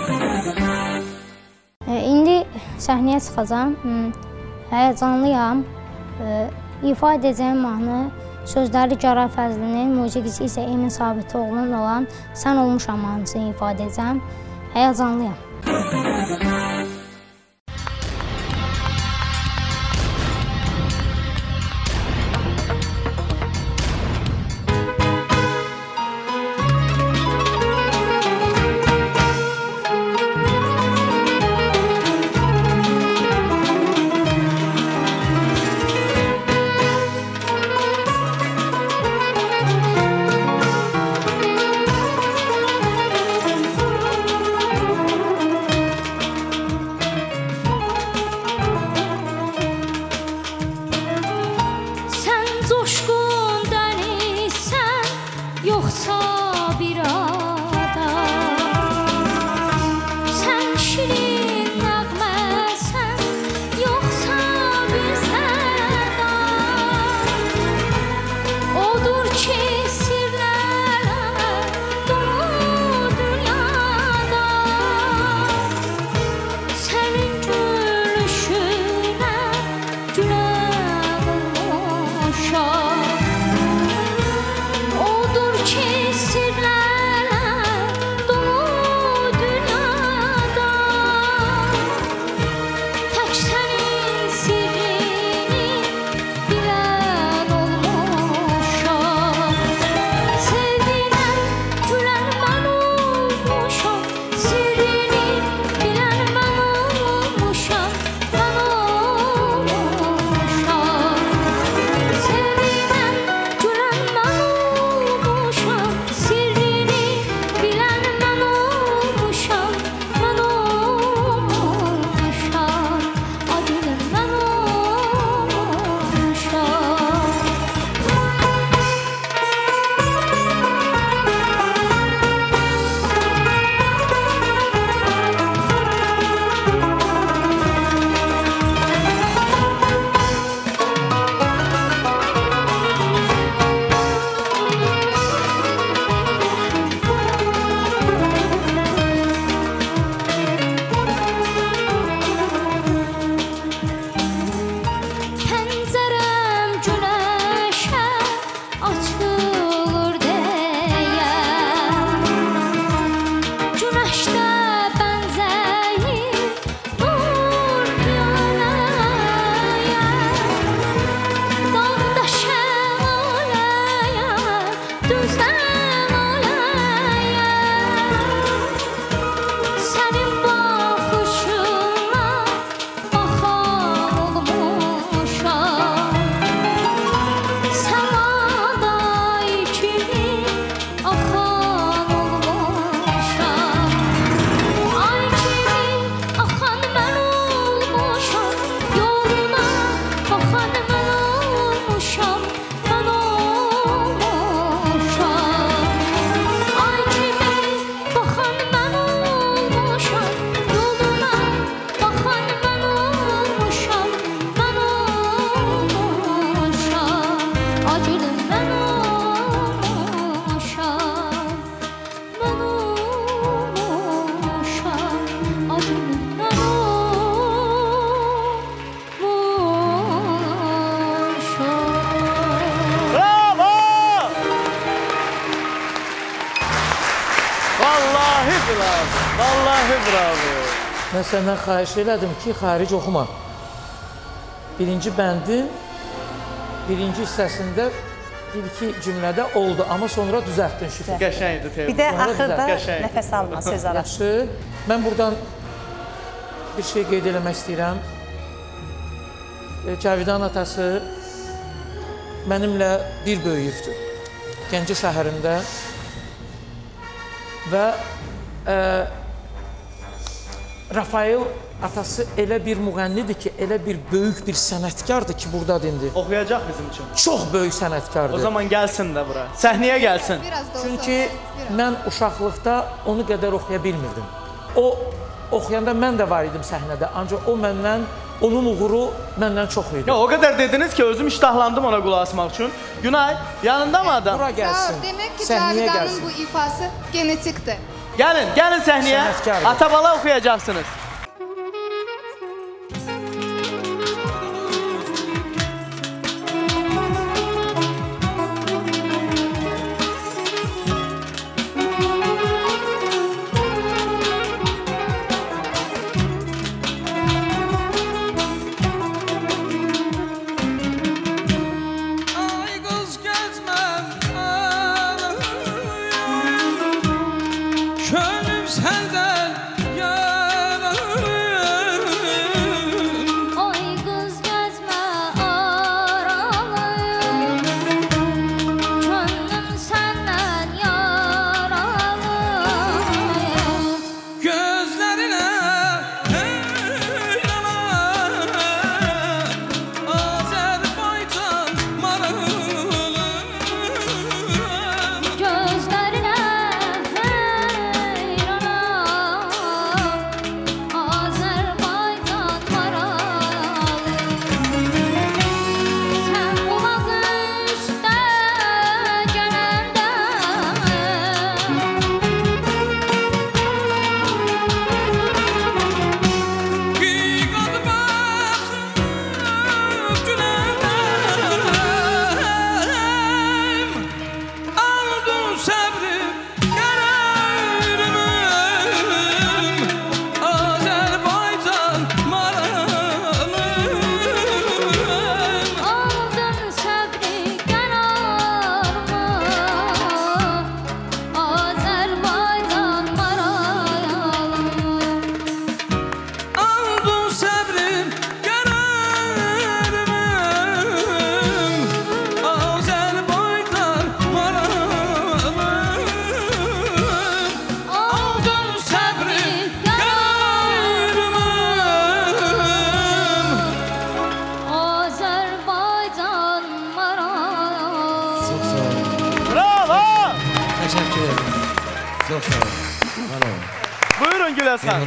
İndi səhnəyə çıxacam. Həyəcanlıyam. İfa edəcəyim mahnı sözləri Gəray Fəzlinin, musiqisi isə Emin Sabitoğlu'nun olan Sən olmuşam mahnısını ifa edəcəm. Həyəcanlıyam. Vallahi bravo. Mən səndən xahiş elədim ki, xaric oxuma. Birinci bəndin birinci hissəsində bir-iki cümlədə oldu, amma sonra düzəltdin şükür. Qəşəngdir Teymur. Bir də axırda nəfəs alma, söz ara. Yaxşı, mən buradan bir şey qeyd eləmək istəyirəm. Cavidan atası mənimlə bir böyüyübdür. Gəncə şəhərində və Rafael atası elə bir müğənnidir ki, elə bir böyük bir sənətkardır ki, buradadır indi. Oxuyacaq bizim üçün. Çox böyük sənətkardır. O zaman gəlsin də bura. Səhnəyə gəlsin. Çünki mən uşaqlıqda onu qədər oxuya bilmirdim. O oxuyanda mən də var idim səhnədə, ancaq o məndən, onun uğuru məndən çox idi. O qədər dediniz ki, özüm iştahlandım ona qulaq asmaq üçün. Günay, yanında mı adam? Bura gəlsin. Demək ki, Cavidanın bu ifası genetikdir. Gəlin səhnəyə. Atabala oxuyacaqsınız. Buyurun Güləz xanım.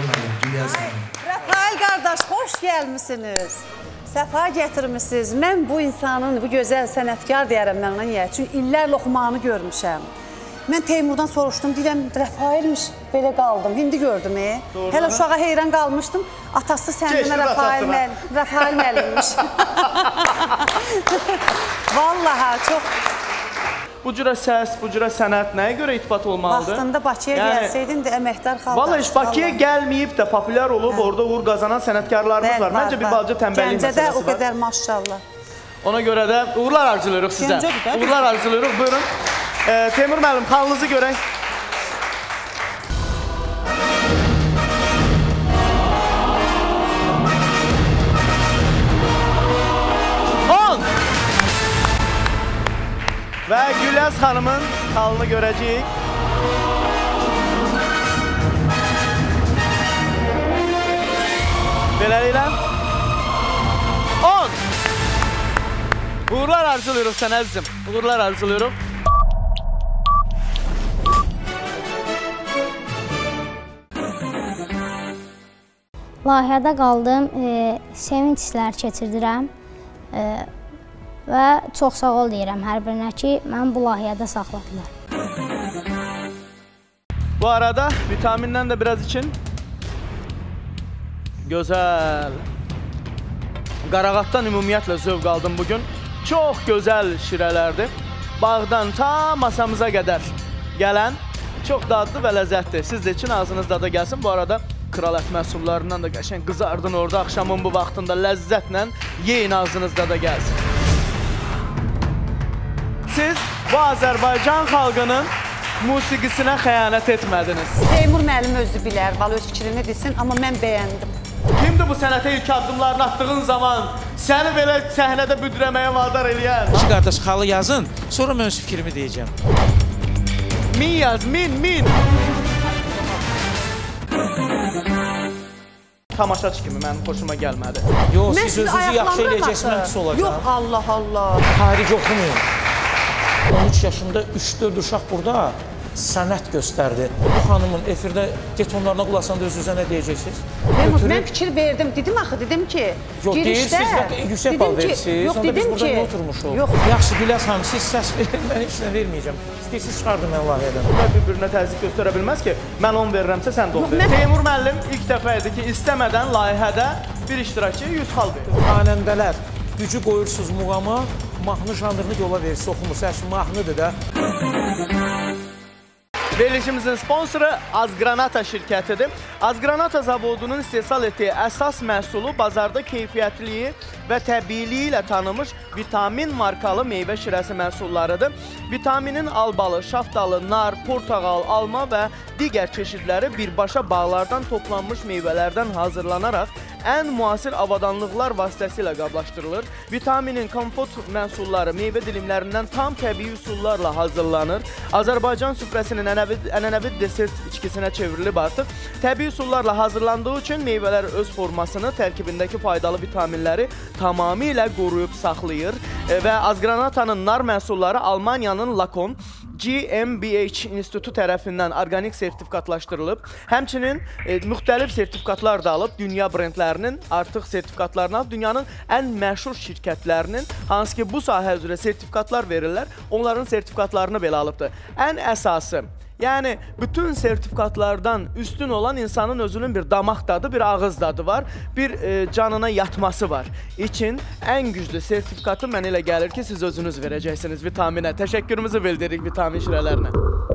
Rafael qardaş, xoş gəlmişsiniz. Səfa gətirmişsiniz. Mən bu insanın, bu gözəl sənətkar deyərəm mən ona niyə? Çünki illərlə oxumağını görmüşəm. Mən Teymurdan soruşdum, deyirəm, Rafaelmiş, belə qaldım. İndi gördüm, Hələ uşağa heyran qalmışdım. Atası səndən Rafael müəllimmiş. Vallaha, çox... Bu cürə səs, bu cürə sənət nəyə görə itibat olmalıdır? Vaxtında Bakıya gəlsəydin də əməkdar xalq. Valla heç Bakıya gəlməyib də populyar olub, orada uğur qazanan sənətkarlarımız var. Məncə bir balaca tənbəllik məsələsi var. Gəncədə o qədər maşallah. Ona görə də uğurlar arzulayırıq sizə. Uğurlar arzulayırıq, buyurun. Teymur müəllim, xalınızı görək. Və Güləz xanımın xalını görəcəyik. Beləliklə 10. Uğurlar arzulayırıq sənə əzizim. Uğurlar arzulayırıq. Layihədə qaldım, sevinç hisslər keçirdirəm. Və çox sağ ol deyirəm hər birinə ki, mən bu layihədə saxladılar. Bu arada vitamindən də biraz için. Gözəl. Qarağatdan ümumiyyətlə zövq aldım bugün. Çox gözəl şirələrdir. Bağdan ta masamıza qədər gələn Çox dadlı və ləzzətli. Siz də için ağzınızda da gəlsin. Bu arada kral ət məhsullarından da qəşəng qızardın orada axşamın bu vaxtında ləzzətlə yeyin ağzınızda da gəlsin. Siz bu Azərbaycan xalqının musiqisinə xəyanət etmədiniz. Teymur müəllim özü bilər, val öz fikrini desin, amma mən bəyəndim. Kimdir bu sənətə ilk addımlarını attığın zaman səni belə səhnədə büdrəməyə vadar eləyən? İki qardaş xalı yazın, sonra mən öz fikrimi deyəcəm. Min yaz, min. Tamaşaçı kimi mənim xoşuma gəlmədi. Yox, siz özünüzü yaxşı eləyəcəksiniz, mən pis olacaq. Yox, Allah. Xarici oxumayın. 13 yaşında 3-4 uşaq burada sənət göstərdi. Bu xanımın efirdə detonlarına qulasanda öz-özünə nə deyəcəksiniz? Mən fikir verdim, dedim ki, girişdə... Yüksək bal verirsiniz, onda biz burada nə oturmuşuq? Yaxşı, Güləz xanım, siz səs verin, mən heç nə verməyəcəm. İstəyirsiniz çıxardım mən layihədən. Bunlar bir-birinə təzyiq göstərə bilməz ki, mən 10 verirəmsə, sən də 10 verir. Teymur müəllim ilk dəfə idi ki, istəmədən layihədə bir iştirakçıya 100 xal verir. Xanəndələr, gücü qoyursunuz muğama, mahnı janrını yola verirsiniz, oxumursunuz, mahnıdır da. Verilişimizin sponsoru Azgranata şirkətidir. Azgranata zavodunun istehsal etdiyi əsas məhsulu bazarda keyfiyyətliyi və təbiiliyi ilə tanınmış vitamin markalı meyvə şirəsi məhsullarıdır. Vitaminin albalı, şaftalı, nar, portağal, alma və digər çeşidləri birbaşa bağlardan toplanmış meyvələrdən hazırlanaraq ən müasir avadanlıqlar vasitəsilə qablaşdırılır. Vitaminin kompot məhsulları meyvə dilimlərindən tam təbii üsullarla hazırlanır. Azərbaycan süfrəsinin ənənəvi desert içkisinə çevrilib artıq. Təbii üsullarla hazırlandığı üçün meyvələr öz formasını, tərkibindəki faydalı vitaminləri tamamilə qoruyub saxlayır. Və Azgranatanın nar məhsulları Almaniyanın Lakon GmbH İnstitutu tərəfindən organik sertifikatlaşdırılıb. Həmçinin müxtəlif sertifikatlar da alıb, dünya brendlərinin artıq sertifikatlarını alıb, dünyanın ən məşhur şirkətlərinin, hansı ki bu sahə üzrə sertifikatlar verirlər, onların sertifikatlarını belə alıbdır. Ən əsası, yəni bütün sertifikatlardan üstün olan insanın özünün bir damaq dadı, bir ağız dadı var, bir canına yatması var. İçin ən güclü sertifikatı mən elə gəlir ki, siz özünüz verəcəksiniz vitaminə. Təşəkkürümüzü bildiririk vitamin şirələrinə.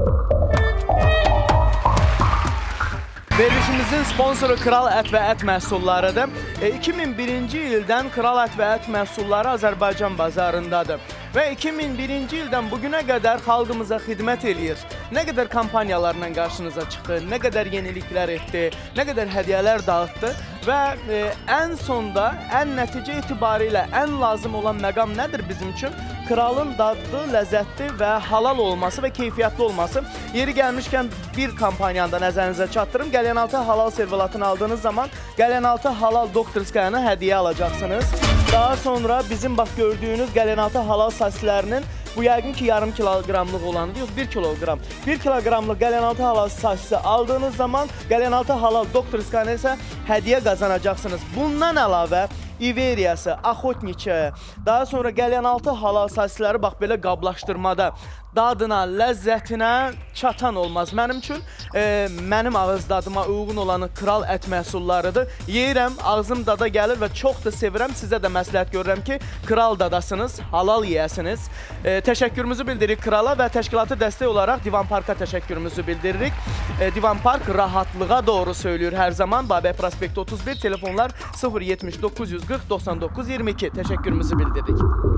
Verilişimizin sponsoru Kral Ət və Ət məhsullarıdır. 2001-ci ildən Kral Ət və Ət məhsulları Azərbaycan bazarındadır. Və 2001-ci ildən bugünə qədər xalqımıza xidmət eləyir. Nə qədər kampaniyalarla qarşınıza çıxdı, nə qədər yeniliklər etdi, nə qədər hədiyyələr dağıtdı və ən sonda, ən nəticə etibarilə ən lazım olan məqam nədir bizim üçün? Kralın dadlı, ləzzətli və halal olması və keyfiyyətli olması. Yeri gəlmişkən bir kampaniyanı da nəzərinizə çatdırım. Qəlyanaltı halal servelatını aldığınız zaman Qəlyanaltı halal doktorskayanı hədiyyə alacaqsınız. Daha sonra bizim bax gördüyünüz Qəlyanaltı halal sosislərinin bu yəqin ki yarım kiloqramlıq olanı, yox 1 kiloqram. 1 kiloqramlıq Qəlyanaltı halal sosisi aldığınız zaman Qəlyanaltı halal doktorskayanı isə hədiyyə qazanacaqsınız. Bundan əlavə İveriyası, Axotniçə, daha sonra Qəlyanaltı halal sosisləri bax belə qablaşdırmada dadına, ləzzətinə çatan olmaz. Mənim üçün, mənim ağız dadıma uyğun olanı Kral Ət məhsullarıdır. Yeyirəm, ağzım dada gəlir və çox da sevirəm. Sizə də məsləhət görürəm ki, kral dadasınız, halal yeyəsiniz. Təşəkkürümüzü bildiririk Krala və təşkilatı dəstək olaraq Divan Parka təşəkkürümüzü bildiririk. Divan Park rahatlığa doğru söylüyor hər zaman. Babək Prospekti 31, telefonlar 070 940 99 22. Təşəkkürümüzü bildiririk.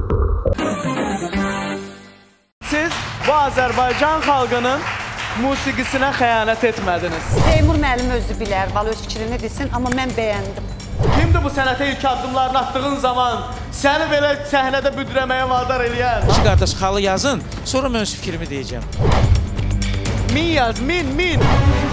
Siz bu Azərbaycan xalqının musiqisinə xəyanət etmədiniz. Teymur müəllim özü bilər, val öz fikrini desin, amma mən bəyəndim. Kimdir bu sənətə ilk addımlarını attığın zaman səni belə səhnədə büdrəməyə vadar eləyən? İki qardaş xalı yazın, sonra mən öz fikrimi deyəcəm. Min yaz, min.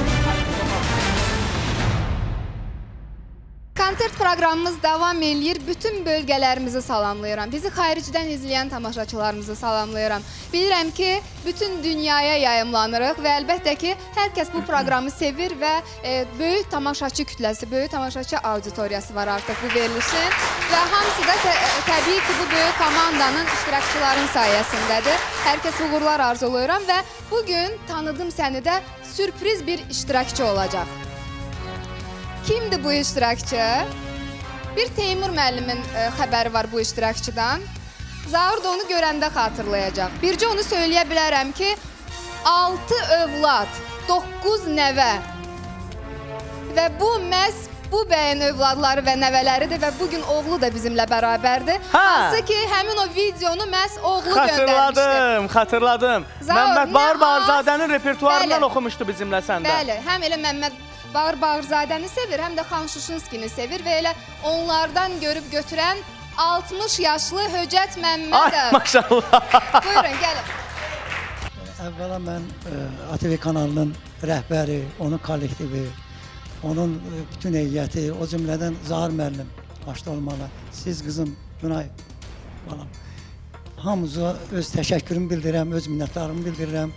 Konsert proqramımız davam eləyir. Bütün bölgələrimizi salamlayıram. Bizi xaricdən izləyən tamaşaçılarımızı salamlayıram. Bilirəm ki, bütün dünyaya yayımlanırıq və əlbəttə ki, hər kəs bu proqramı sevir və böyük tamaşaçı kütləsi, böyük tamaşaçı auditoriyası var artıq bu verilişin. Və hamısı da təbii ki, bu böyük komandanın iştirakçıların sayəsindədir. Hər kəs uğurlar arzulayıram və bugün tanıdım səni də sürpriz bir iştirakçı olacaq. Kimdir bu iştirakçı? Bir Teymur müəllimin xəbəri var bu iştirakçıdan. Zaur da onu görəndə xatırlayacaq. Bircə onu söyləyə bilərəm ki, 6 övlad, 9 nəvə. Və bu məhz bu bəyin övladları və nəvələridir və bugün oğlu da bizimlə bərabərdir. Hansı ki, həmin o videonu məhz oğlu göndərmişdir. Xatırladım. Məmməd Bağır Bağırzadənin repertuarından oxumuşdu bizimlə səndə. Bəli, həm elə Məmməd Bağır Bağırzadəni sevir, həm də Xan Şuşinskini sevir və elə onlardan görüb götürən 60 yaşlı Höcət Məmmədov. Ay, maşallah. Buyurun, gəlin. Əvvəla mən ATV kanalının rəhbəri, onun kollektivi, onun bütün heyəti, o cümlədən Zahir müəllim başda olmalı. Siz qızım, Günay balam. Hamıza öz təşəkkürümü bildirirəm, öz minnətlarımı bildirirəm.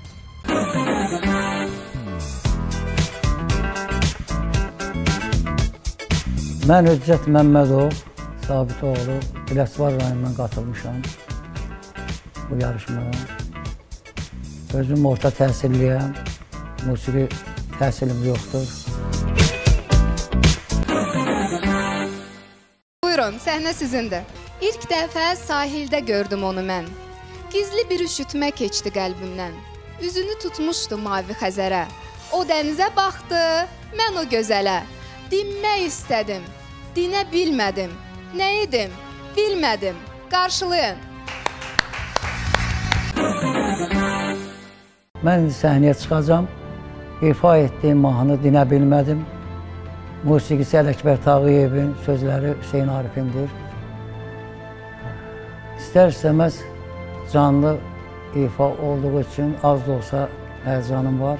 Mən Höcət Məmmədov, Sabitoğlu, Biləsuvar rayonundan qatılmışam bu yarışmaya. Özüm orta təhsilliyəm, musiqi təhsilim yoxdur. Buyurun, səhnə sizindir. İlk dəfə sahildə gördüm onu mən. Gizli bir üşütmə keçdi qəlbimdən. Üzünü tutmuşdu mavi xəzərə. O dənizə baxdı, mən o gözələ. Dinmək istədim, dinə bilmədim. Nə edim, bilmədim. Qarşılayın. Mən indi səhnəyə çıxacam. İfa etdiyim mahnı dinə bilmədim. Musiqisi Ələkbər Tağıyevin, sözləri Hüseyin Arifindir. İstər-istəməz canlı ifa olduğu üçün az da olsa həyəcanım var.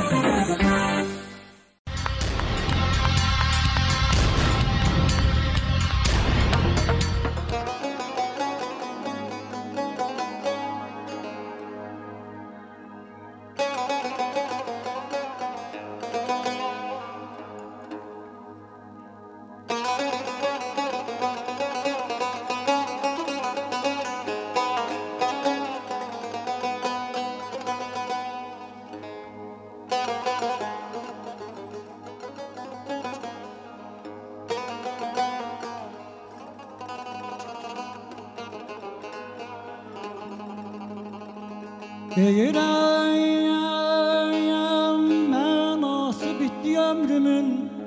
Deyirəm, mənası bitdi ömrümün.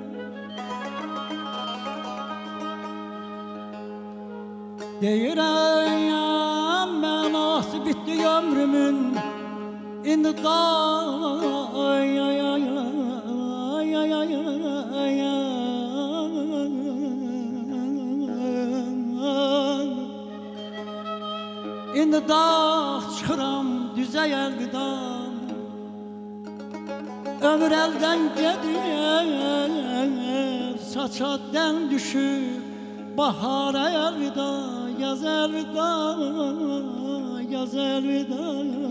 Deyirəm, mənası bitdi ömrümün. İndi İndi dağ çıxıram düzə əlvidan. Ömür əldən gedir, saçaddən düşür. Bahara əlvida, yaz əlvida, yaz əlvida.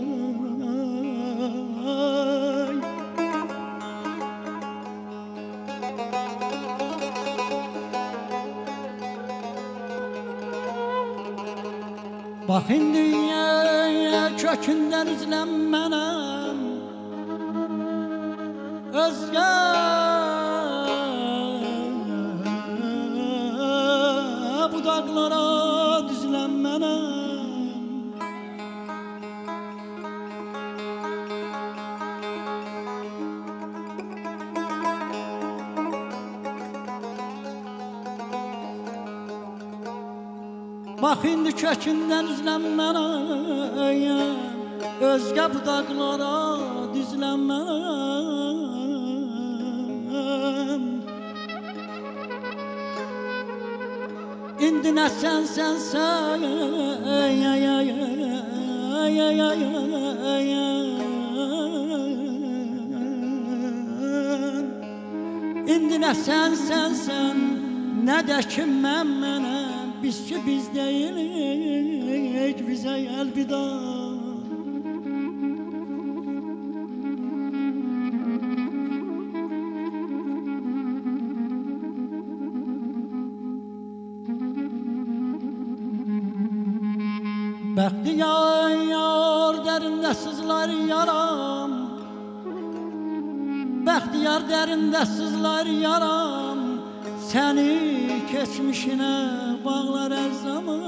Bax indi kökündən üzlənmənəm, özgə budaqlara düzlənmənəm. Bax indi kökündən üzlənmənəm, özgə budaqlara düzlənmənəm. İndi nə sən, İndi nə sən, nə də ki mənəm. Biz ki biz deyilik, bizə əlvida. Bəxtiyar dərində sızlar yaram, Bəxtiyar dərində sızlar yaram, səni keçmişinə bağlar hər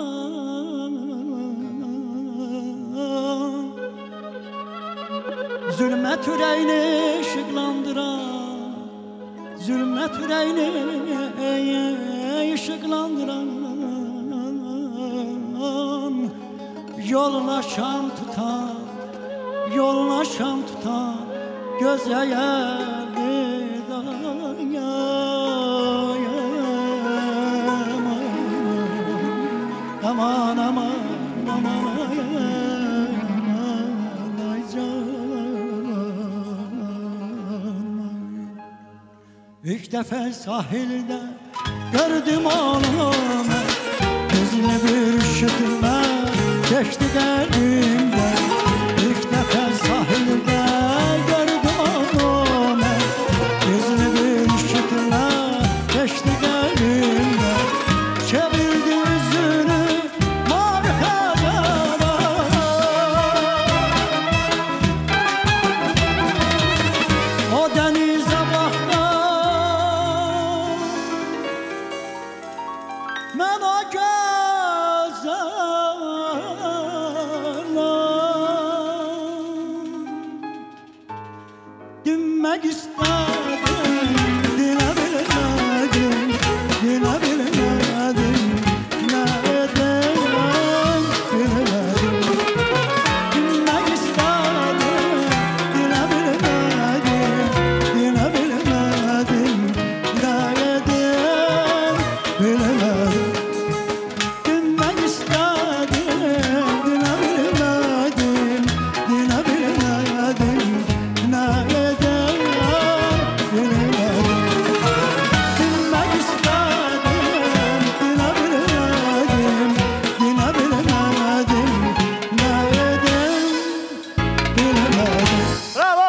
zaman. Zülmət ürəyini işıqlandıran, zülmət ürəyini işıqlandıran, yoluna şam tutan, yoluna şam tutan, gözəyərdi aman, aman, aman, ay can. İlk dəfə sahildə gördüm onu, gözünə bir üşütülmə geçti qəlbimdən. İlk dəfə sahildə gördüm onu, gözünə bir üşütülmə geçti qəlbimdən. Çevirdi üzünü mavi xəcala, o dənizə baxdan mən o gözələ dinmək istedim, dinə bilmədim, dinə bilmədim, nə edeyim bilmədim. Dinmək istedim, dinə bilmədim, dinə bilmədim, nə edeyim bilmədim. Dinmək istedim, dinə bilmədim, dinə bilmədim, nə edeyim bilmədim. Dinmək istedim, dinə bilmədim, dinə bilmədim, nə edeyim bilmədim. Bravo!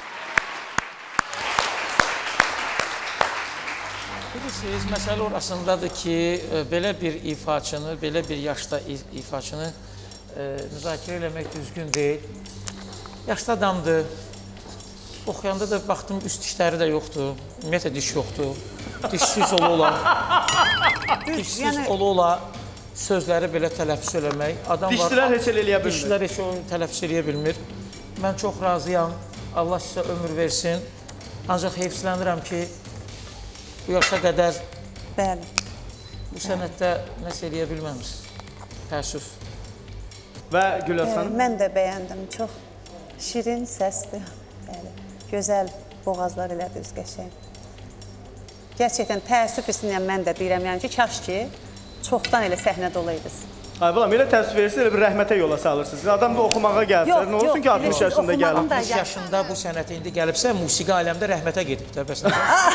Bilirsiniz, məsələ orasındadır ki, belə bir ifaçını, belə bir yaşda ifaçını müzakirə eləmək düzgün deyil. Yaşlı adamdır. Oxuyanda da baxdım, üst dişləri də yoxdur. Ümumiyyətlə diş yoxdur. Dişsiz ola-ola. Dişsiz ola-ola sözləri belə tələffüz eləmək. Dişlilər heç elə eləyə bilmir. Dişlər heç onu tələffüz eləyə bilmir. Mən çox razıyam. Allah sizə ömür versin. Ancaq heyfsilənirəm ki, bu yaşa qədər bu sənətdə nəsə eləyə bilməmişsiniz. Təəssüf. Və Güləz xanım? Mən də bəyəndim. Çox şirin səsdir. Gözəl boğazlar elədiniz, qəşəng. Gerçəkdən təəssüf istəyən mən də deyirəm, yəni ki, kaş ki, çoxdan elə səhnədə olaydınız. Ay balam, elə təəssüf verirsə, elə bir rəhmətə yola salırsınız. Adam da oxumağa gəlibsə, nə olsun ki, 60 yaşında gəlib? 60 yaşında bu sənətə indi gəlibsə, musiqi aləmdə rəhmətə gedib də, bəs nə?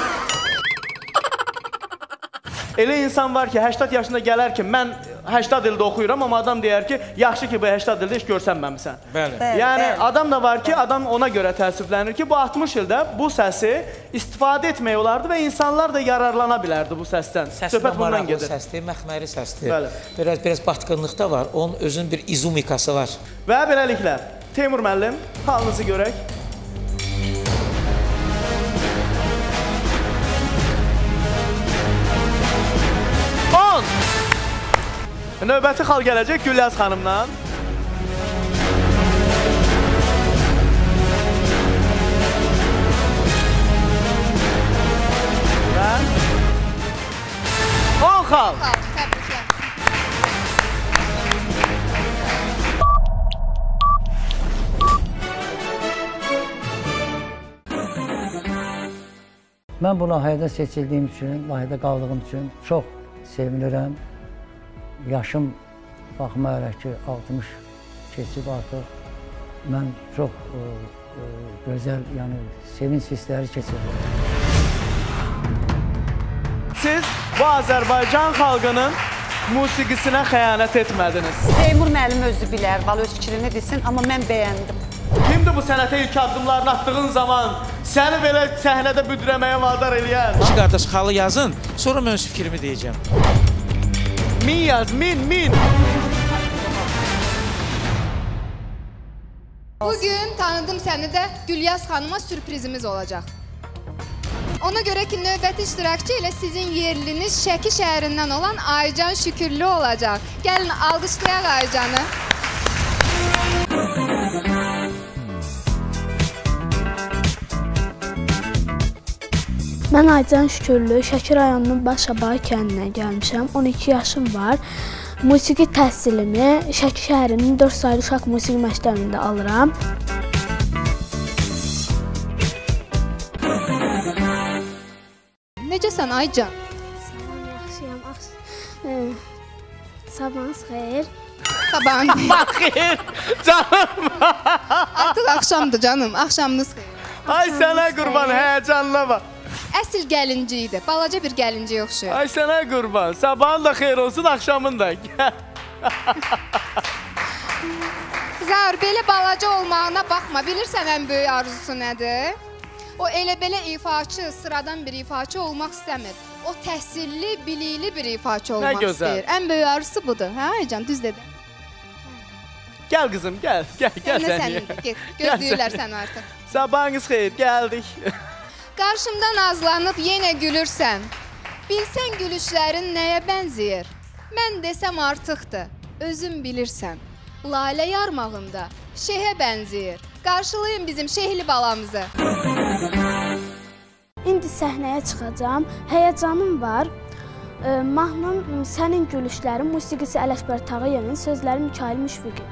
Elə insan var ki, 80 yaşında gələr ki, mən 80 ildə oxuyuram, amma adam deyər ki, yaxşı ki, bu 80 ildə heç görsənməmisən. Bəli. Yəni, adam da var ki, adam ona görə təəssüflənir ki, bu 60 ildə bu səsi istifadə etmək olardı və insanlar da yararlana bilərdi bu səsdən. Söhbət bundan gedir. Səsdir, məxməri səsdir. Biraz batqınlıq da var, onun özünün bir izumikası var. Və beləliklə, Teymur müəllim, halınızı görək. Növbəti xal gələcək Güləz xanımdan. Və 10 xal. Mən bu layihədə seçildiyim üçün, layihədə qaldığım üçün çox sevinirəm. Yaşım baxmayaraq ki, 60 keçib artıq. Mən çox gözəl, yəni sevinç hissləri keçirdim. Siz bu Azərbaycan xalqının musiqisinə xəyanət etmədiniz. Teymur müəllim özü bilər, öz fikrini desin, amma mən bəyəndim. Kimdir bu sənətə ilk addımlarını atdığın zaman səni belə səhnədə büdrəməyə vadar eləyən? İki qardaş xalı yazın, sonra mən öz fikrimi deyəcəm. Min yaz, min. Bugün tanıdım səni də Gülyaz xanıma sürprizimiz olacaq. Ona görə ki, növbəti iştirakçı ilə sizin yerliniz Şəki şəhərindən olan Aycan Şükürlü olacaq. Gəlin, alqışlayaq Aycanı. Mən Aycan Şükürlü, Şəki rayonunun Başabay kəndinə gəlmişəm. 12 yaşım var. Musiqi təhsilimi Şəki şəhərinin 4 saylı uşaq musiqi məktəbində alıram. Necəsən Aycan? Yaxşıyam. Sabahınız xeyir. Sabahınız xeyir. Canım. Artıq axşamdır canım. Axşamınız xeyir. Ay sənə qurban, həyəcanla bax. Əsl gəlinci idi. Balaca bir gəlinci oxşuyur. Ay sənə qurban. Sabahın da xeyir olsun, axşamın da. Zahir, belə balaca olmağına baxma. Bilirsən ən böyük arzusu nədir? O elə-belə ifaçı, sıradan bir ifaçı olmaq istəmir. O təhsilli, bilikli bir ifaçı olmaq istəyir. Ən böyük arzusu budur. Hə, Aycan, düz dedin. Gəl qızım, gəl sən. Gözləyirlər səni artıq. Sabahınız xeyir, gəldik. Qarşımda nazlanıb yenə gülürsən. Bilsən gülüşlərin nəyə bənzəyir? Mən desəm artıqdır, özün bilirsən. Lalə yarmağında şehə bənzəyir. Qarşılayın bizim şehli balamızı. İndi səhnəyə çıxacağam. Həyəcanım var. Mahnım Sənin gülüşlərin, musiqisi Ələkbər Tağıyevin, sözləri Mikail Müşfiqin.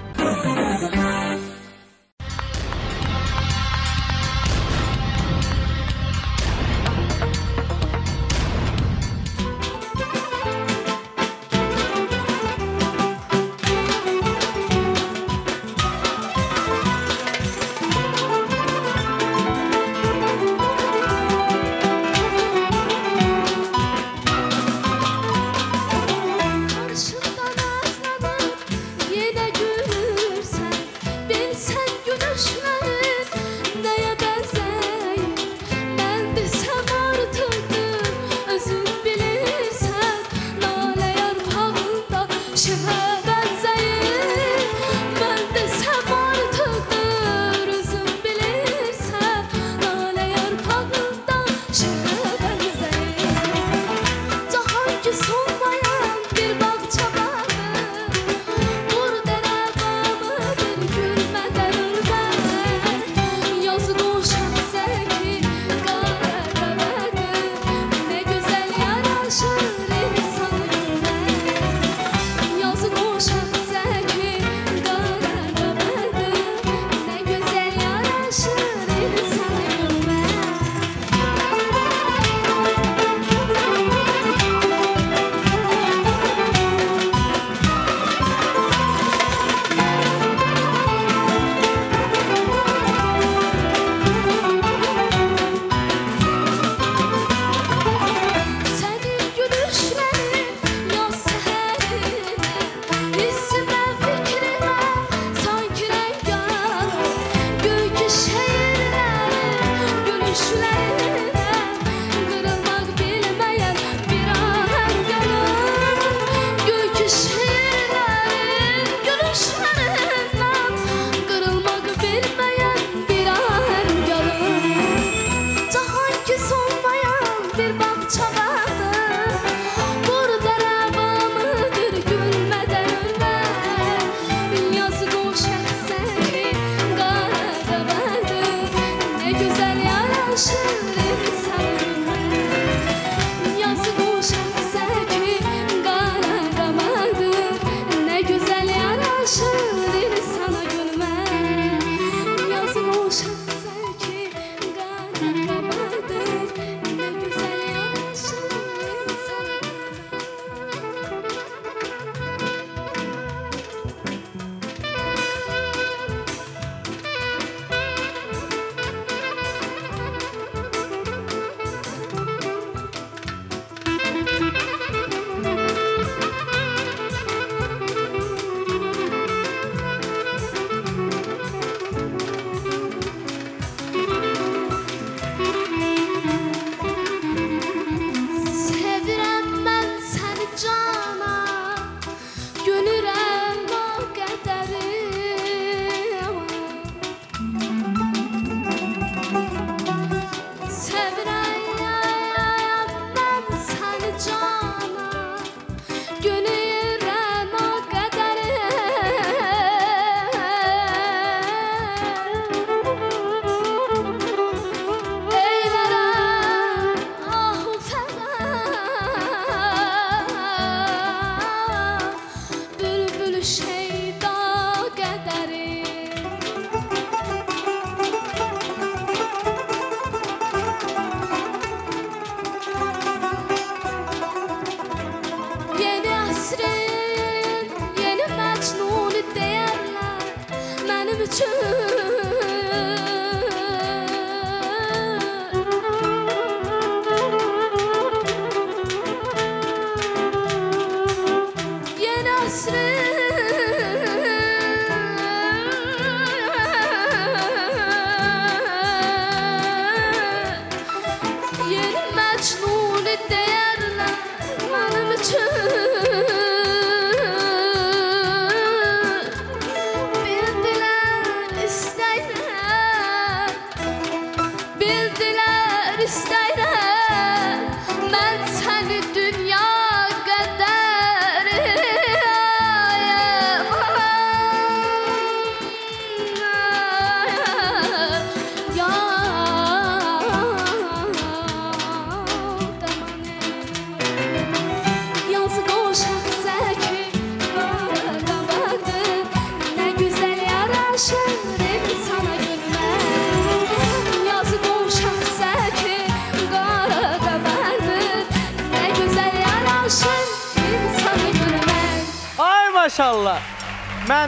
Maşallah. Mən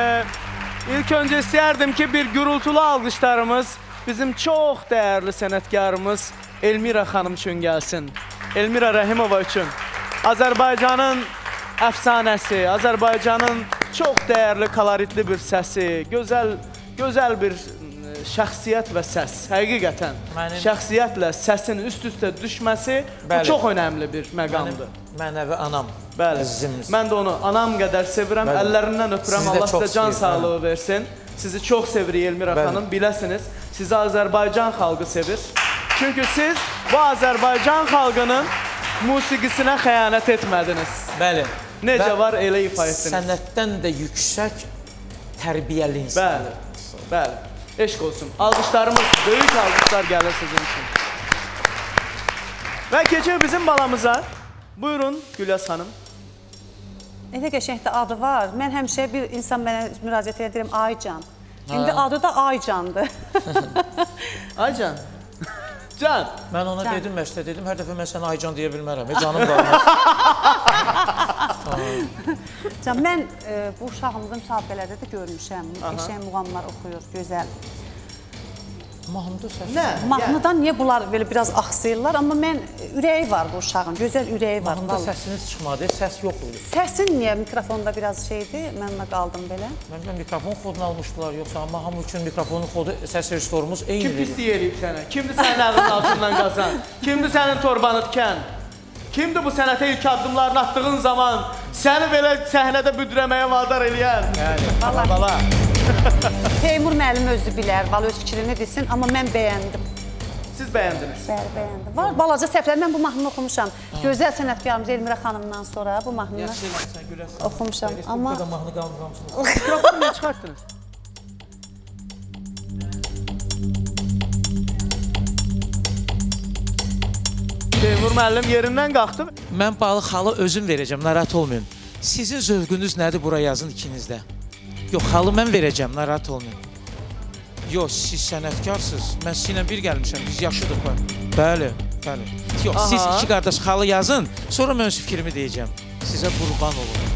ilk öncə istəyərdim ki, bir gürültülü alqışlarımız bizim çox dəyərli sənətkarımız Elmira xanım üçün gəlsin. Elmira Rəhimova üçün. Azərbaycanın əfsanəsi, Azərbaycanın çox dəyərli koloritli bir səsi, gözəl bir şəxsiyyət və səs. Həqiqətən, şəxsiyyətlə səsin üst-üstə düşməsi bu çox önəmli bir məqamdır. Mənəvi anam. Bəli, mən də onu anam qədər sevirəm, əllərindən öpürəm, Allah sizə can sağlığı versin. Sizi çox sevirik Elmira xanım, biləsiniz, sizi Azərbaycan xalqı sevir. Çünki siz bu Azərbaycan xalqının musiqisinə xəyanət etmədiniz. Bəli. Necə var, elə ifa etdiniz. Sənətdən də yüksək tərbiyəli insan. Bəli, bəli. Eşq olsun. Alqışlarımız, böyük alqışlar gəlir sizin üçün. Və keçək bizim balamıza. Buyurun, Gülyaz xanım. Elə qəşəngdə adı var. Mən həmişə bir insan mənə müraciət edirəm, Aycan. İndi adı da Aycandır. Aycan? Can. Mən ona dedim, məşqdə dedim, hər dəfə mən sənə Aycan deyə bilmərəm. Canım qalmaz. Can, mən bu uşağımızın müsabiqələrdə də görmüşəm. Qəşəng muğamlar oxuyur, gözəl. Mahnıda səs. Nə? Mahnıdan niyə bunlar belə biraz axsayırlar? Amma mən ürəyi var bu uşağın, gözəl ürəyi var. Mahnıda səsiniz çıxmadı, səs yox idi. Səsin niyə mikrofonda biraz şeydir? Mən ona qaldım belə. Mən mikrofon kodunu almışdılar, yoxsa amma hamı üçün mikrofonun kodu, səs rejissorumuz eynidir. Kim pislik eləyib sənə? Kimdir sənin əlinin altından qazan? Kimdir sənin torbanı tikən? Kimdir bu sənətə ilk addımlarını attığın zaman səni belə səhnədə büdrəməyə vadar eləyən? Yəni, bala. Teymur müəllim özü bilər, bala öz fikrini desin, amma mən bəyəndim. Siz bəyəndiniz? Bəli, bəyəndim. Var, balaca səhvlər, mən bu mahnını oxumuşam. Gözəl sənətkarımız Elmira xanımdan sonra bu mahnını oxumuşam. Amma... Bu da mahnı qalmışsınız. Mikrofonu niyə çıxartdınız? Teymur müəllim yerindən qalxdı. Mən Balıq xalı özüm verəcəm, narahat olmayın. Sizin zövqünüz nədir, bura yazın ikinizdə. Yox, xalı mən verəcəm, narahat olmayın. Yox, siz sənətkarsınız. Mən sizinlə bir gəlmişəm, biz yaşıdıq var. Bəli, bəli. Yox, siz iki qardaş xalı yazın, sonra mən öz fikrimi deyəcəm. Sizə qurban olun.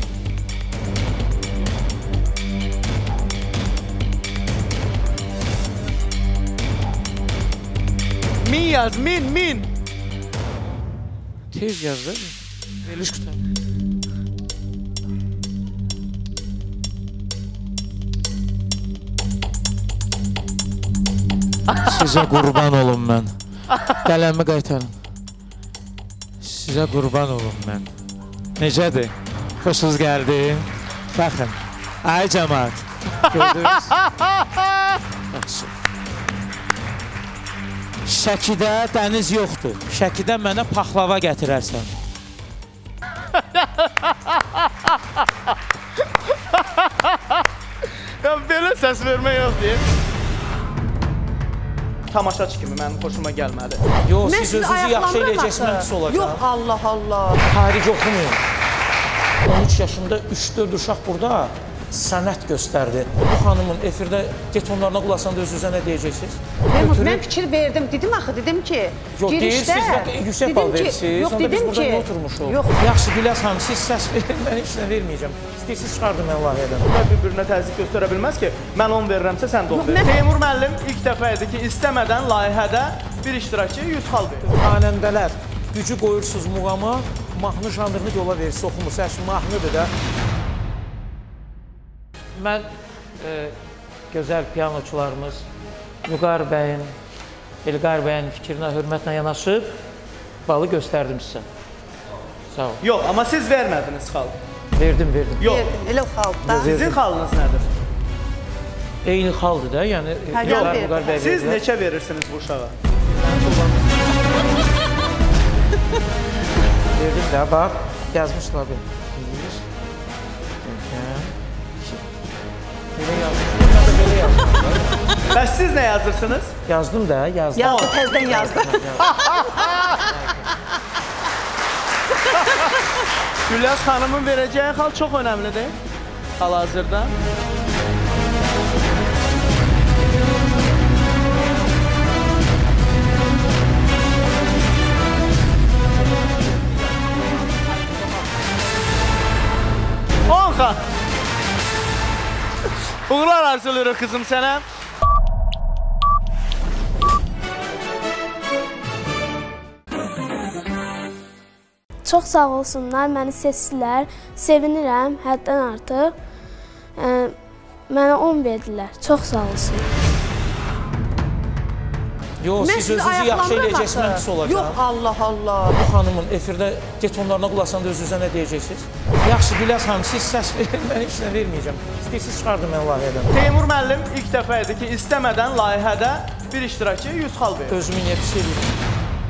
Min yaz, min. Tez yaz da. Veriliş qutu. Sizə qurban olum mən. Qələmi qaytarın. Sizə qurban olum mən. Necədir? Xoşunuz gəldi? Baxın. Ay cəmaat. Gördünüz? Yaxşı. Şəkidə dəniz yoxdur. Şəkidə mənə paxlava gətirərsən. Belə səs vermə yox deyim. Tamaşaçı kimi mənim xoşuma gəlmədi. Yox, siz özünüzü yaxşı eləyəcəksiniz, mən pis olacaq. Yox, Allah. Xarici oxumayın. 13 yaşında 3-4 uşaq burada sənət göstərdi. Bu xanımın efirdə detonlarına qulaq asanda öz-özünə nə deyəcəksiniz? Teymur, mən fikir verdim. Dedim axı, dedim ki, girişdə... Yox, deyirsiniz, yüksək bal verirsiniz. Onda biz burada nə oturmuşuq? Yaxşı, Gülyaz xanım, siz səs verin, mən heç nə verməyəcəm. İstəyirsiniz, çıxardım mən layihədən. Bunlar bir-birinə təzyiq göstərə bilməz ki, mən 10 verirəmsə, sən də 10 verir. Teymur müəllim ilk dəfə idi ki, istəmədən layihədə bir iştirakçı 100 xal verir. Xanəndələr, gücü qoyursunuz muğama, mahnı janrını yola verirsiniz, oxumursunuz. Hər şey mahnıdır da. Mən gözəl pianoçularımız Vüqar bəyin, İlqar bəyin fikrinə hörmətlə yanaşıb balı göstərdim sizə. Sağ ol. Yox, amma siz vermədiniz xal. Verdim. Yox. Elə o xalda. Sizin xalınız nədir? Eyni xaldır da, yəni Vüqar bəy siz neçə verirsiniz bu uşağa? Verdim də, bax, yazmışlar bir. Belə yazmışlar, mən də belə yazmışlar. Bəs siz nə yazırsınız? Yazdım da, yazdım. Yazdı, təzdən yazdı. Gülyaz xanımın verəcəyi xal çox önəmlidir hal-hazırda. Onxa! Uğurlar arzulayırıq qızım sənə. Çox sağ olsunlar, məni seçdilər, sevinirəm həddən artıq. Mənə 10 verdilər, çox sağ olsun. Yox, siz özünüzü yaxşı eləyəcəksiniz, mən pis olacaq. Yox, Allah Allah. Bu xanımın efirdə detonlarına qulaq asanda öz-özünə nə deyəcəksiniz? Yaxşı, Gülyaz xanım, siz səs verin, mən heç nə verməyəcəm. İstəyirsiniz, çıxardım mən layihədən. Teymur müəllim ilk dəfə idi ki, istəmədən layihədə bir iştirakçı 100 xal verir. Özümü niyə pis eləyim?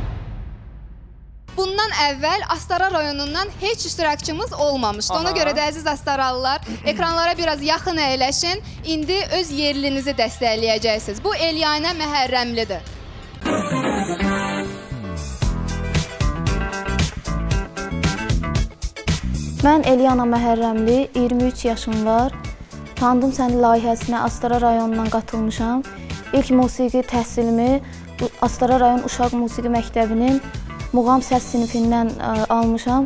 Bundan əvvəl Astara rayonundan heç iştirakçımız olmamışdı. Ona görə də əziz Astaralılar, ekranlara biraz yaxın əyləşin. İndi öz yerlinizi dəstəkləyəcəksiniz. Bu Elyanə Məhərrəmlidir. Mən Eliyana Məhərrəmli, 23 yaşım var. Tanıdım səni layihəsinə Astara rayonundan qatılmışam. İlk musiqi təhsilimi Astara rayon Uşaq Musiqi Məktəbinin muğam səs sinifindən almışam.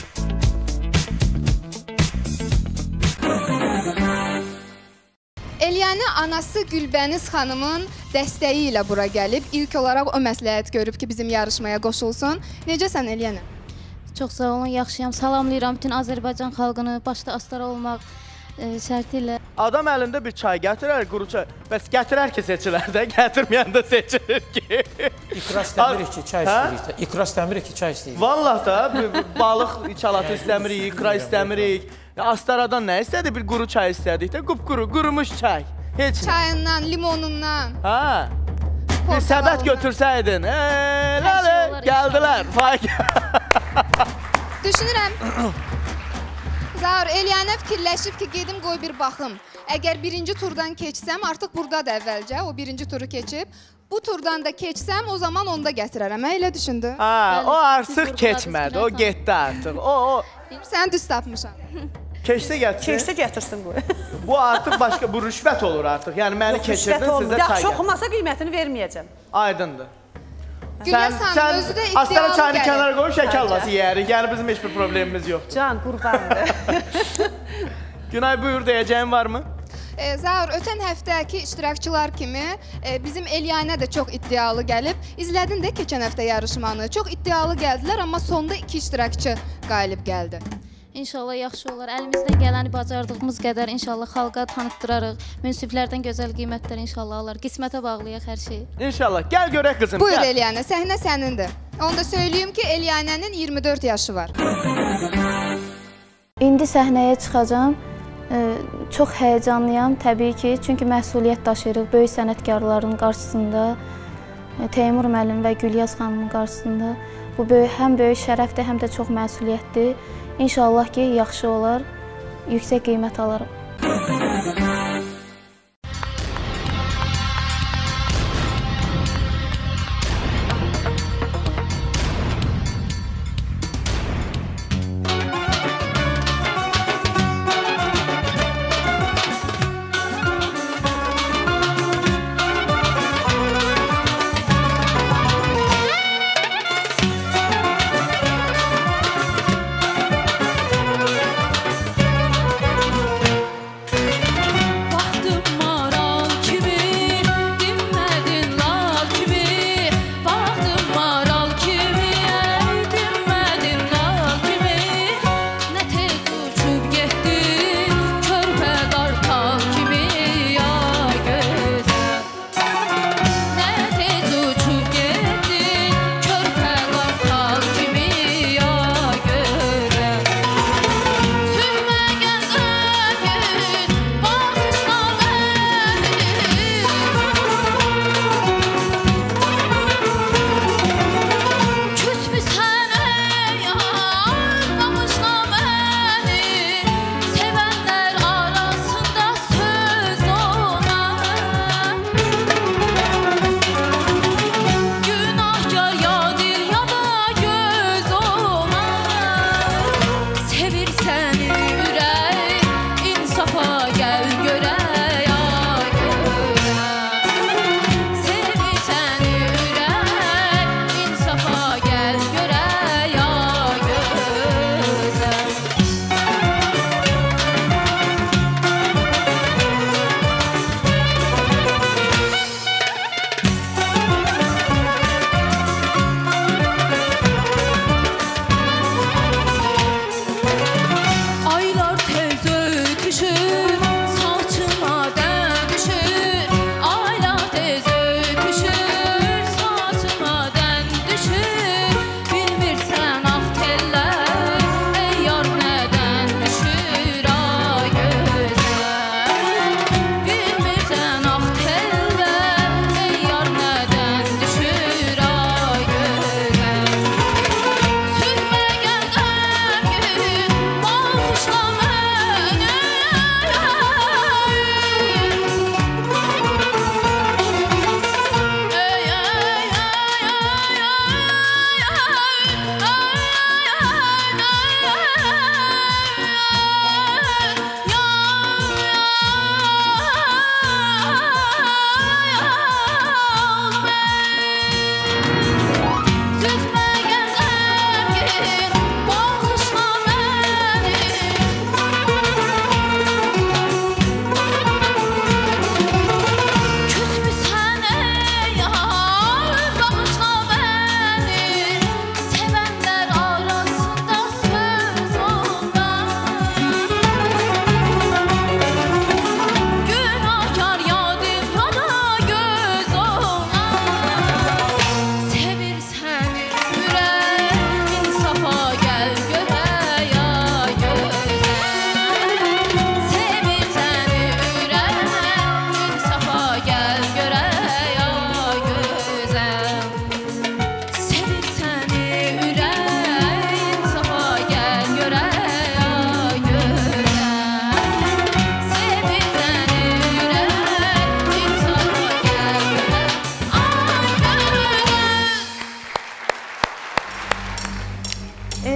Elyanə anası Gülbəniz xanımın dəstəyi ilə bura gəlib. İlk olaraq o məsləhət görüb ki, bizim yarışmaya qoşulsun. Necəsən Elyanə? Çox sağ olun, yaxşıyam. Salamlayıram bütün Azərbaycan xalqını, başda Astara olmaq şərti ilə. Adam əlində bir çay gətirər, quru çay. Bəs gətirər ki, seçilər də, gətirməyən də seçilir ki. İkra istəmirik ki, çay istəyirik. İkra istəmirik ki, çay istəyirik. Vallah da, balıq içalatı istəmirik, ikra istəmirik. Astaradan nə istədi? Bir quru çay istədik də, qupquru, qurumuş çay. Heç nə. Çayından, limonundan. Ha. Bir səbət götürsəydin. Gəldilər. Düşünürəm. Zaur, Elyanə fikirləşib ki, gedim qoy bir baxım. Əgər birinci turdan keçsəm, artıq burada da əvvəlcə o birinci turu keçib. Bu turdan da keçsəm, o zaman onda gətirərəm. Elə düşündü? Ha, o artıq keçmədi, o getdi artıq. Sən düz tapmışam. Keçsə gətirsin. Keçsə gətirsin bu. Bu artıq başqa, bu rüşvət olur artıq. Yəni, məni keçirdin, sizə çay gətir. Yaxşı oxumasa qiymətini verməyəcəm. Aydındır. Gülyaz xanım, özü də iddialı Astara çayını gəlir. kənara qoyub şəkər alması yeyərik. Yəni, bizim heç bir problemimiz yoxdur. Can, qurbandır. Günay, buyur, deyəcəyim varmı? Zaur, ötən həftəki iştirakçılar kimi bizim Elyanə də çox iddialı gəlib. İzlədin də keçən həftə yarışmanı. Çox iddialı gəldilər, amma sonda 2 iştirakçı qalib gəldi. İnşallah yaxşı olar. Əlimizdən gələni bacardığımız qədər inşallah xalqa tanıtdırarıq. Münsiflərdən gözəl qiymətlər inşallah alar. Qismətə bağlayaq hər şeyi. İnşallah. Gəl görək qızım. Buyur Elyanə, səhnə sənindir. Onu da söyləyim ki, Elyanənin 24 yaşı var. İndi səhnəyə çıxacam. Çox həyəcanlıyam təbii ki, çünki məsuliyyət daşıyırıq böyük sənətkarların qarşısında, Teymur müəllim və Gülyaz xanımın qarşısında. Bu həm böyük şərəfdir, həm də çox məsuliyyətdir. İnşallah ki, yaxşı olar, yüksək qiymət alarım.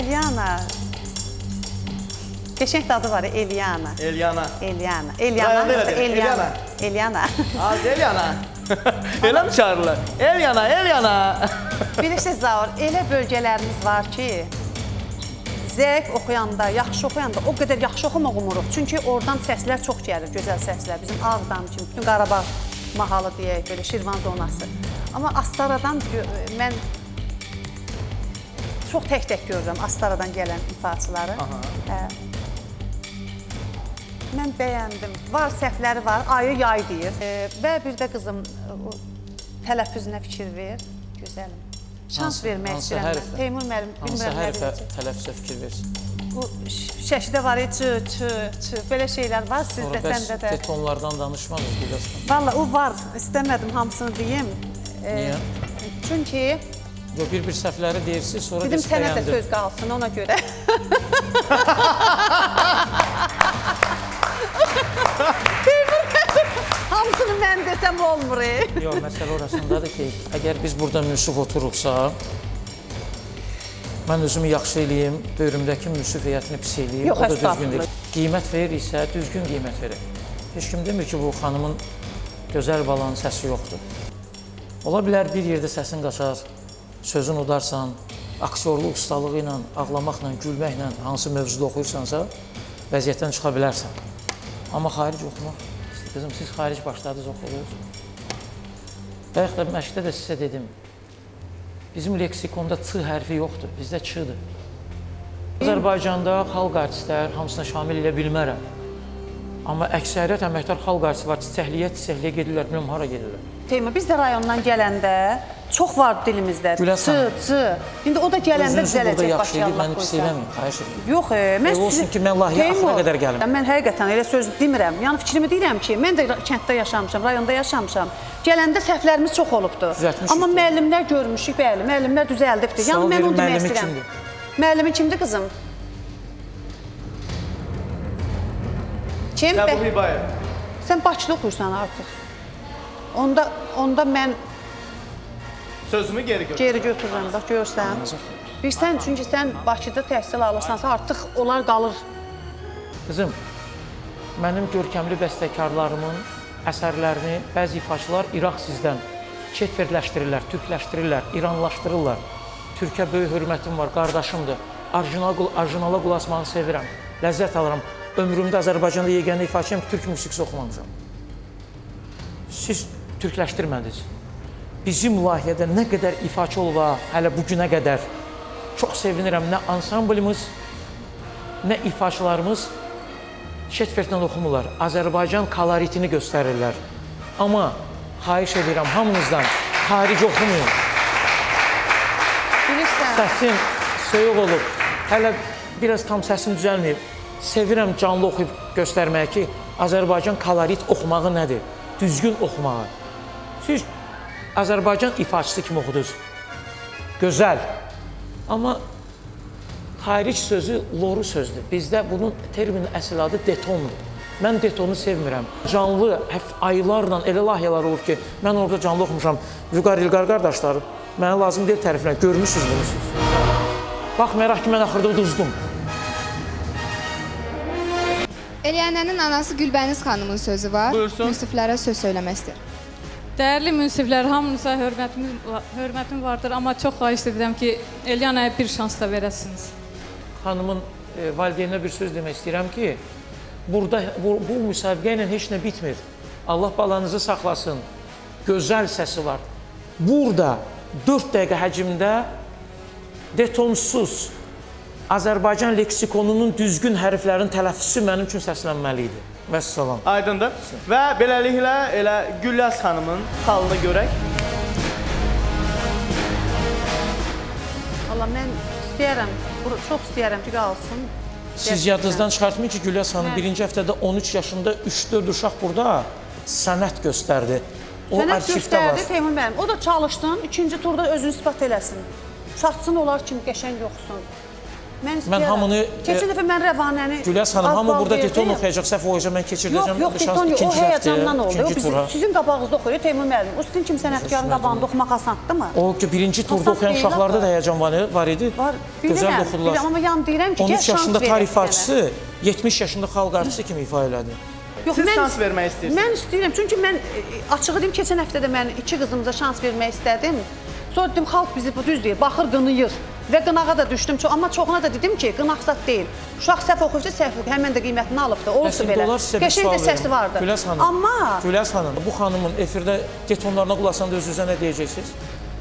Eliana. Qəşəng adı var, Eliana. Eliana. Eliana. Eliana. Eliana. Eliana. Az Eliana. Elə mi çağırırlar? Eliana, Eliana. Bilirsiniz Zaur, elə bölgələrimiz var ki, zəif oxuyanda, yaxşı oxuyanda o qədər yaxşı oxumuruq. Çünki oradan səslər çox gəlir, gözəl səslər. Bizim Ağdam kimi, bütün Qarabağ mahalı deyək, belə Şirvan zonası. Amma Astaradan mən çox tək-tək görürəm Astaradan gələn ifaçıları. Mən bəyəndim. Var, səhvləri var, ayı yay deyir. Və bir də qızım tələffüzünə fikir ver, gözəlim. Şans vermək istəyirəm mən. Teymur müəllim, hansı hərfə tələffüzə fikir versin? Bu şəkildə var, çı, belə şeylər var sizdə, səndə də. Tonlardan danışmadınız biraz. Valla, o var, istəmədim hamısını deyim. Niyə? Çünki... Bir səhvləri deyirsiniz, sonra dedim sənə də söz qalsın, ona görə. Hamısını mən desəm olmur. Yox, məsələ orasındadır ki, əgər biz burada münsif oturuqsa, mən özümü yaxşı eləyim, böyrümdəki münsif heyətini pis eləyim, o da düzgün deyil. Qiymət verir isə, düzgün qiymət verir. Heç kim demir ki, bu xanımın gözəl balanın səsi yoxdur. Ola bilər bir yerdə səsin qaçar, sözün udarsan, aktyorluq ustalığı ilə, ağlamaqla, gülməklə hansı mövzuda oxuyursansa, vəziyyətdən çıxa bilərsən. Amma xaric oxumaq, qızım, siz xaric başladınız oxuyursunuz. Bəyək də məşqdə də sizə dedim, bizim leksikonda ç hərfi yoxdur, bizdə ç'dır. Azərbaycanda xalq artistlər hamısına şamil elə bilmərəm. Amma əksəriyyət əməkdar xalq artisti var, çiçəkliyə gedirlər, bilməm hara gedirlər. Teymur, biz də rayondan gələndə çox var dilimizdə. C. İndi o da gələndə düzələcək başlayalım. Məni pis eləməyin, xahiş edirəm. Yox, mən olsun ki, mən lahiyə axına qədər gəlim. Mən həqiqətən elə söz demirəm. Yəni fikrimi deyirəm ki, mən də kənddə yaşamışam, rayonda yaşamışam. Gələndə səhvlərimiz çox olubdur. Amma müəllimlər görmüşük, bəli, müəllimlər düzəldibdir. Yəni mən onu demək istəyirəm. Müəllimi kimdir qızım? Kim? Səbuh İbayev. Sən Bakıda oxuyursan artıq. Onda mən sözümü geri götürürəm. Geri götürürəm, bax görsən. Bilsən, çünki sən Bakıda təhsil alırsansa artıq onlar qalır. Qızım, mənim görkəmli bəstəkarlarımın əsərlərini bəzi ifaçılar İraq sizdən ketverləşdirirlər, türkləşdirirlər, İranlaşdırırlar. Türkə böyük hörmətim var, qardaşımdır. Orijinala qulaq asmağı sevirəm, ləzzət alıram. Ömrümdə Azərbaycanda yeganə ifaçıyam ki, türk musiqisi oxumamışam. Siz türkləşdirmədiniz. Bizim layihədə nə qədər ifaçı olva, hələ bugünə qədər çox sevinirəm. Nə ansamblimiz, nə ifaçılarımız Şetfertlə oxumurlar. Azərbaycan koloritini göstərirlər. Amma xahiş edirəm hamınızdan xarici oxumayın. Səsim soyuq olub, hələ biraz tam səsim düzəlməyib. Sevirəm canlı oxuyub göstərməyə ki, Azərbaycan kolorit oxumağı nədir? Düzgün oxumağı. Siz Azərbaycan ifaçısı kimi oxudunuz. Gözəl. Amma xaric sözü loru sözdür. Bizdə bunun terminin əsl adı detondur. Mən detonu sevmirəm. Canlı aylarla elə layihələr olur ki, mən orada canlı oxumuşam. Vüqar İlqar qardaşlar, mənə lazım deyil təriflər. Görmüşsünüz bunu siz. Baxmayaraq ki, mən axırda uduzdum. Eliyanənin anası Gülbəniz xanımın sözü var. Buyursun. Münsiflərə söz söyləmək istəyir. Dəyərli münsiflər, hamınıza hörmətim vardır, amma çox xahiş edirəm ki, Eliyanəyə bir şans da verəsiniz. Xanımın valideyninə bir söz demək istəyirəm ki, burada bu müsabiqə ilə heç nə bitmir. Allah balanızı saxlasın. Gözəl səsi var. Burada 4 dəqiqə həcmdə detonsuz Azərbaycan leksikonunun düzgün hərflərin tələffüsü mənim üçün səslənməli idi. Vəssalam. Aydındır. Və beləliklə elə Gülyaz xanımın halını görək. Allah, mən istəyərəm, çox istəyərəm ki, qalsın. Siz yadınızdan çıxartmayın ki, Gülyaz xanım birinci həftədə 13 yaşında 3-4 uşaq burada sənət göstərdi. O sənət arşivdə var. göstərdi, Teymur müəllim. O da çalışsın, ikinci turda özünü ispat eləsin. Çatsın, onlar kimi qəşəng yoxsun. Mən hamını... Keçən dəfə mən Rəvanəni... Güləz xanım, hamı burada deton oxuyacaq, səhv oxuyacaq, mən keçirdəcəm. Yox, deton yox, o həyəcandan oldu. Sizin qabağınızda oxuyur, Teymur müəllim. O sizin kimi sənətkarın qabağında oxumaq asandır mı? O birinci turda oxuyan uşaqlarda da həyəcan var idi. Gözəl də oxudular. Amma yan deyirəm ki, 13 yaşında tarix ifaçısı, 70 yaşında xalq artisti kimi ifa elədi. Siz şans vermək istəyirsiniz? Mən istəyirəm, çünki mən açığı deyim, keçən həftədə mən 2 qızımıza şans vermək istədim. Sonra dedim, xalq bizi düz deyir, baxır, qınıyır. Və qınağa da düşdüm, amma çoxuna da dedim ki, qınaq zat deyil. Uşaq səhv oxuyursa səhv oxuyur, həmən də qiymətini alıbdır, olsun belə. Qəşəng də səsi vardı. Güləz xanım, bu xanımın efirdə detonlarına qulasanda öz-üzə nə deyəcəksiniz?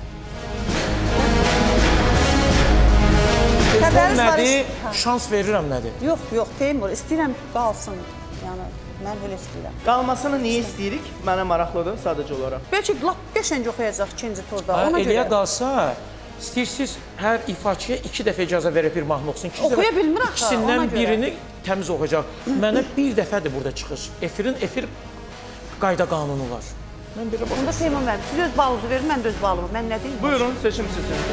Deton nədir, şans verirəm nədir? Yox, Teymur, istəyirəm qalsın. Yəni, mən belə istəyirəm. Qalmasını niyə istəyirik? Mənə maraqlıdır sadəcə olaraq. Bəlkə lap qəşəng oxuyacaq ikinci turda. Eləyə qalsa, istəyirsiniz hər ifaçıya 2 dəfə icazə verib bir mahnı oxusun. Oxuya bilmir axı, ona görə. İkisindən birini təmiz oxuyacaq. Mənə bir dəfədir burada çıxış. Efir qayda qanunu var. Mən belə baxım. Onda Teymur müəllim, siz öz balınızı verin, mən də öz balımı. Mən nə deyim? Buyurun, seçim sizin.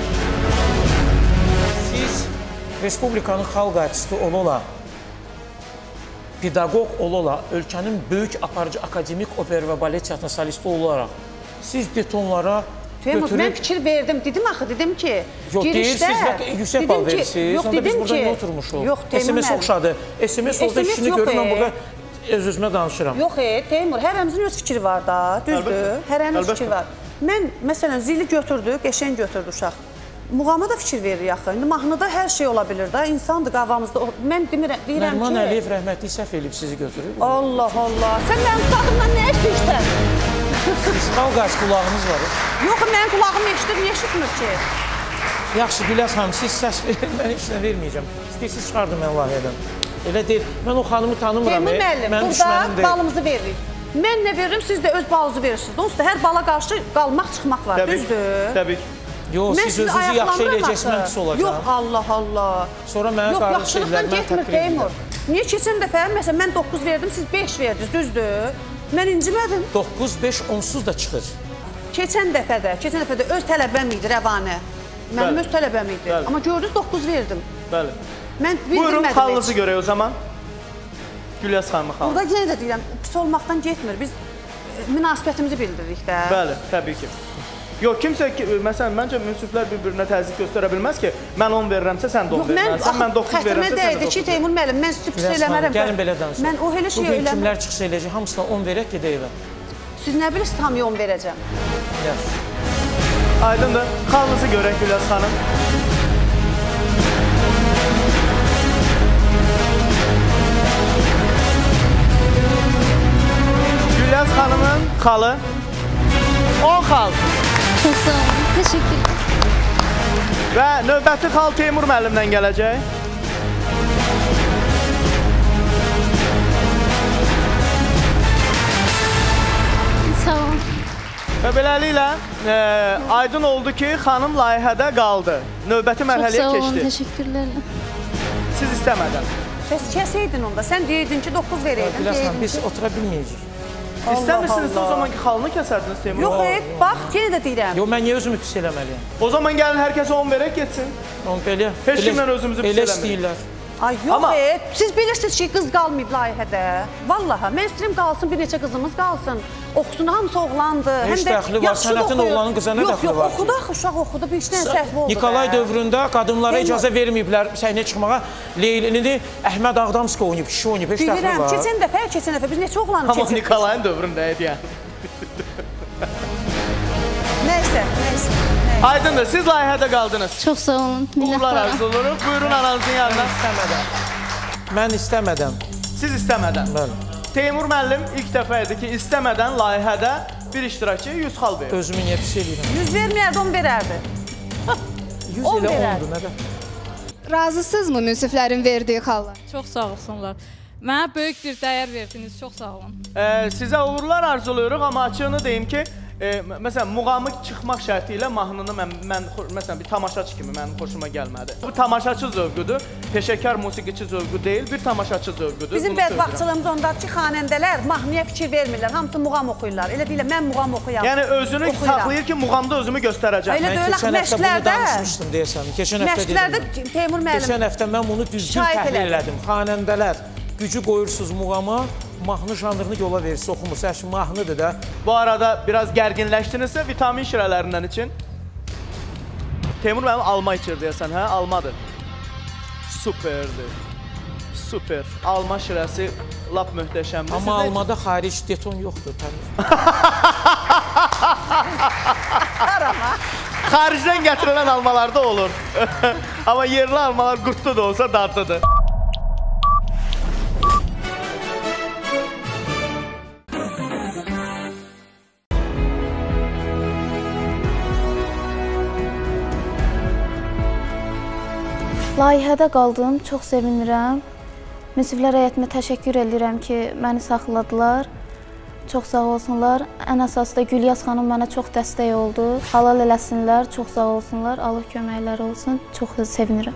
Siz Respublikanın xalq artisti ola-ola, pedaqoq ola-ola, ölkənin böyük aparıcı akademik oper və balet teatrının solisti olaraq siz detonlara Teymur, mən fikir verdim, dedim ki, girişdə... Siz yüksək bal verirsiniz, onda biz burada nə oturmuşuq? Yox, Teymur müəllim. SMS oxşadı. SMS olda işini görürüm, mən burada öz-özümə danışıram. Yox, Teymur, hərəmizin öz fikri var da, düzdür? Hərənin öz fikri var. Mən, məsələn, zili götürdü, qəşəng götürdü uşaq. Muğama da fikir verir axı. İndi mahnıda hər şey ola bilir da, insandır qavamızda. Mən deyirəm ki... Nərman Əliyev rəhmətli səhv eləyib sizi götürür. Allah Allah, sən mənim ustadımdan nə eşitsən? Siz xalq artisti qulağınız var. Yox, mənim qulağım eşitir, niyə eşitmir ki? Yaxşı, Güləz xanım, siz səs verin, mən heç nə verməyəcəm. İstəyirsiniz çıxardım mən layihədən. Elə deyil, mən o xanımı tanımıram. Teymur müəllim, burada balımızı veririk. Mən nə veririm, siz də öz balınızı verirsiniz. Onsuz da hər bala qarşı qalmaq, çıxmaq var, düzdür? Təbii ki. Yox, siz özünüzü yaxşı eləyəcəksiniz, mən pis olacaq. Yox, Allah. Sonra mənə qarşı şeylər, mən təkrir edirəm. Niyə keçən dəfə, məsələn, mən 9 verdim, siz 5 verdiniz, düzdür? Mən incimədim. 9, 5, onsuz da çıxır. Keçən dəfə də öz tələbəm idi, Rəvanə. Mənim öz tələbəm idi. Amma gördünüz, 9 verdim. Bəli. Mən bildirmədim. Buyurun, xalınızı görək o zaman. Güləz xanımı xalını. Burada yenə də deyirəm, pis olmaqdan getmir. Biz münasibətimizi bildiririk də. Bəli, təbii ki. Yox, kimsə, məsələn, məncə münsiflər bir-birinə təzyiq göstərə bilməz ki, mən 10 verirəmsə, sən də 10 verməlisən, mən 9 verirəmsə, sən də 9 verməlisən. Xətrimə dəydi ki, Teymur müəllim, mən sizi pis eləmərəm. Gəlin belə danışaq. Mən o elə şey eləmərəm. Bugün kimlər çıxış eləyəcək, hamısına 10 verək, gedək evə. Siz nə bilirsiniz, tam 10 verəcəm. Yaxşı. Aydındır, xalınızı görək, Güləz xanım. Güləz xanımın xalı 10 xal. Çox sağ olun, təşəkkür. Və növbəti xal Teymur müəllimdən gələcək. Sağ olun. Və beləliklə, aydın oldu ki, xanım layihədə qaldı. Növbəti mərhələyə keçdi. Çox sağ olun, təşəkkürlər. Siz istəmədən. Bəs kəsəydin onda, sən deyirdin ki, 9 verəydin. Güləz xanım, biz otura bilməyəcəyik. İstəmirsinizsə o zamanki xalını kəsərdiniz Teymur? Yox, bax, yenə də deyirəm. Yox, mən niyə özümü pis eləməliyəm? O zaman gəlin hər kəsə 10 verək getsin. Heç kimlə özümüzü pis eləməyik. Elə istəyirlər. Ay yox, siz bilirsiniz ki, qız qalmayıb layihədə. Vallaha, mən istəyirəm qalsın, bir neçə qızımız qalsın. Oxusun, hamısı oğlandır. Heç dəxli var, sənətin oğlanın qıza nə dəxli var? Yox, oxudu axı, uşaq oxudu, bir işdən səhv oldu. Nikolay dövründə qadınlara icazə verməyiblər səhnəyə çıxmağa. Leylini Əhməd Ağdamski oynayıb, kişi oynayıb, heç dəxli var. Bilirəm, keçən dəfə biz neçə oğlanı keçirdik. Amma Nikolayın dövründə idi yəni. Nəysə. Aydındır, siz layihədə qaldınız. Çox sağ olun, uğurlar arzu oluruq. Buyurun ananızın yanına. Mən istəmədən. Siz istəmədən. Bəli. Teymur müəllim ilk dəfə idi ki, istəmədən layihədə bir iştirakçı 100 xal verir. Özümü niyə pis eləyirəm? 100 verməyərdi, 10 verərdi. 100 elə 10-dur, nədə? Razısınızmı münsiflərin verdiyi xallar? Çox sağ olsunlar. Mənə böyük bir dəyər verdiniz, çox sağ olun. Sizə uğurlar arzuluyoruz, amma açığını deyim ki, Məsələn, muğamı çıxmaq şərti ilə mahnını mən məsələn, bir tamaşaçı kimi mənim xoşuma gəlmədi. Bu tamaşaçı zövqüdür, peşəkar musiqiçi zövqü deyil, bir tamaşaçı zövqüdür. Bizim bədbaxtçılığımız ondadır ki, xanəndələr mahnıya fikir vermirlər, hamısı muğam oxuyurlar. Elə deyirlər, mən muğam oxuyam. Yəni özünü saxlayır ki, muğamda özümü göstərəcəm. Elə deyil, məşqlərdə, danışmışdım deyəsən. Məşqlərdə Teymur müəllim keçən həftə mən bunu düzgün təhlil elədim. Xanəndələr gücü qoyursunuz muğama, mahnı janrını yola verirsiniz, oxumursunuz. Əşin mahnıdır da. Bu arada biraz gərginləşdinizsə vitamin şirələrindən için. Teymur mənim alma içir deyəsən, hə? Almadır. Süperdir. Süper. Alma şirəsi lap möhtəşəmdir. Amma almada xaric deton yoxdur. Xaricdən gətirilən almalarda olur. Amma yerli almalar qurtlu da olsa dadlıdır. Layihədə qaldım, çox sevinirəm. Müsiflər heyətimə təşəkkür edirəm ki, məni saxladılar. Çox sağ olsunlar. Ən əsası da Gülyaz xanım mənə çox dəstək oldu. Halal eləsinlər, çox sağ olsunlar. Allah köməkləri olsun. Çox sevinirəm.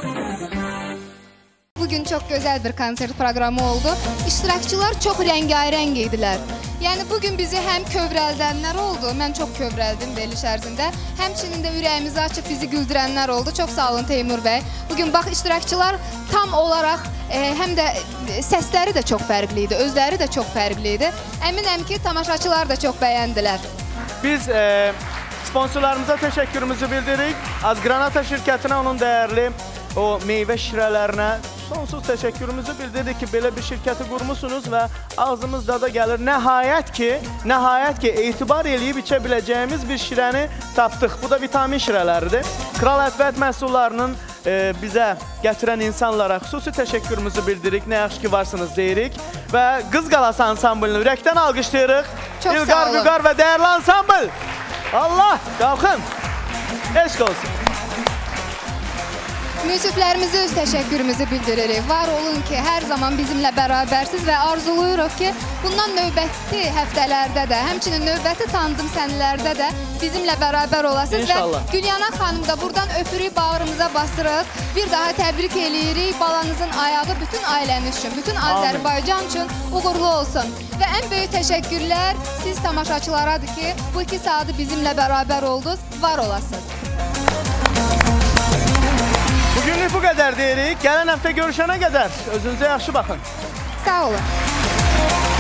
Bugün çox gözəl bir konsert proqramı oldu. İştirakçılar çox rəngarəng idilər. Yəni bugün bizi həm kövrəldənlər oldu, mən çox kövrəldim veriliş ərzində. Həmçinin də ürəyimizi açıb bizi güldürənlər oldu. Çox sağ olun Teymur bəy. Bugün bax iştirakçılar tam olaraq həm də səsləri də çox fərqli idi, özləri də çox fərqli idi. Əminəm ki, tamaşaçılar da çox bəyəndilər. Biz sponsorlarımıza təşəkkürümüzü bildiririk. Azgranata şirkətinə, onun dəyərli o meyvə şirələrinə sonsuz təşəkkürümüzü bildirdik ki, belə bir şirkəti qurmusunuz və ağzımız dada gəlir. Nəhayət ki, etibar eləyib içə biləcəyimiz bir şirəni tapdıq. Bu da vitamin şirələridir. Kral Ətbət məhsullarının bizə gətirən insanlara xüsusi təşəkkürümüzü bildiririk. Nə yaxşı ki, varsınız deyirik. Və Qız Qalası ansamblını ürəkdən alqışlayırıq. İlqar Vüqar və dəyərli ansambl. Allah, qalxın. Eşq olsun. Müsiflərimizə öz təşəkkürümüzü bildiririk. Var olun ki, hər zaman bizimlə bərabərsiz və arzuluyuruq ki, bundan növbəti həftələrdə də, həmçinin növbəti tanıdım sənələrdə də bizimlə bərabər olasınız. İnşallah. Və Gülyana xanım da buradan öpürük, bağrımıza basırıq. Bir daha təbrik eləyirik. Balanızın ayağı bütün ailəniz üçün, bütün Azərbaycan üçün uğurlu olsun. Və ən böyük təşəkkürlər siz tamaşaçılarıdır ki, bu 2 saatı bizimlə bərabər oldunuz, var olasınız. Bugünlük bu qədər deyirik. Gələn həftə görüşənə qədər özünüzə yaxşı baxın. Sağ olun.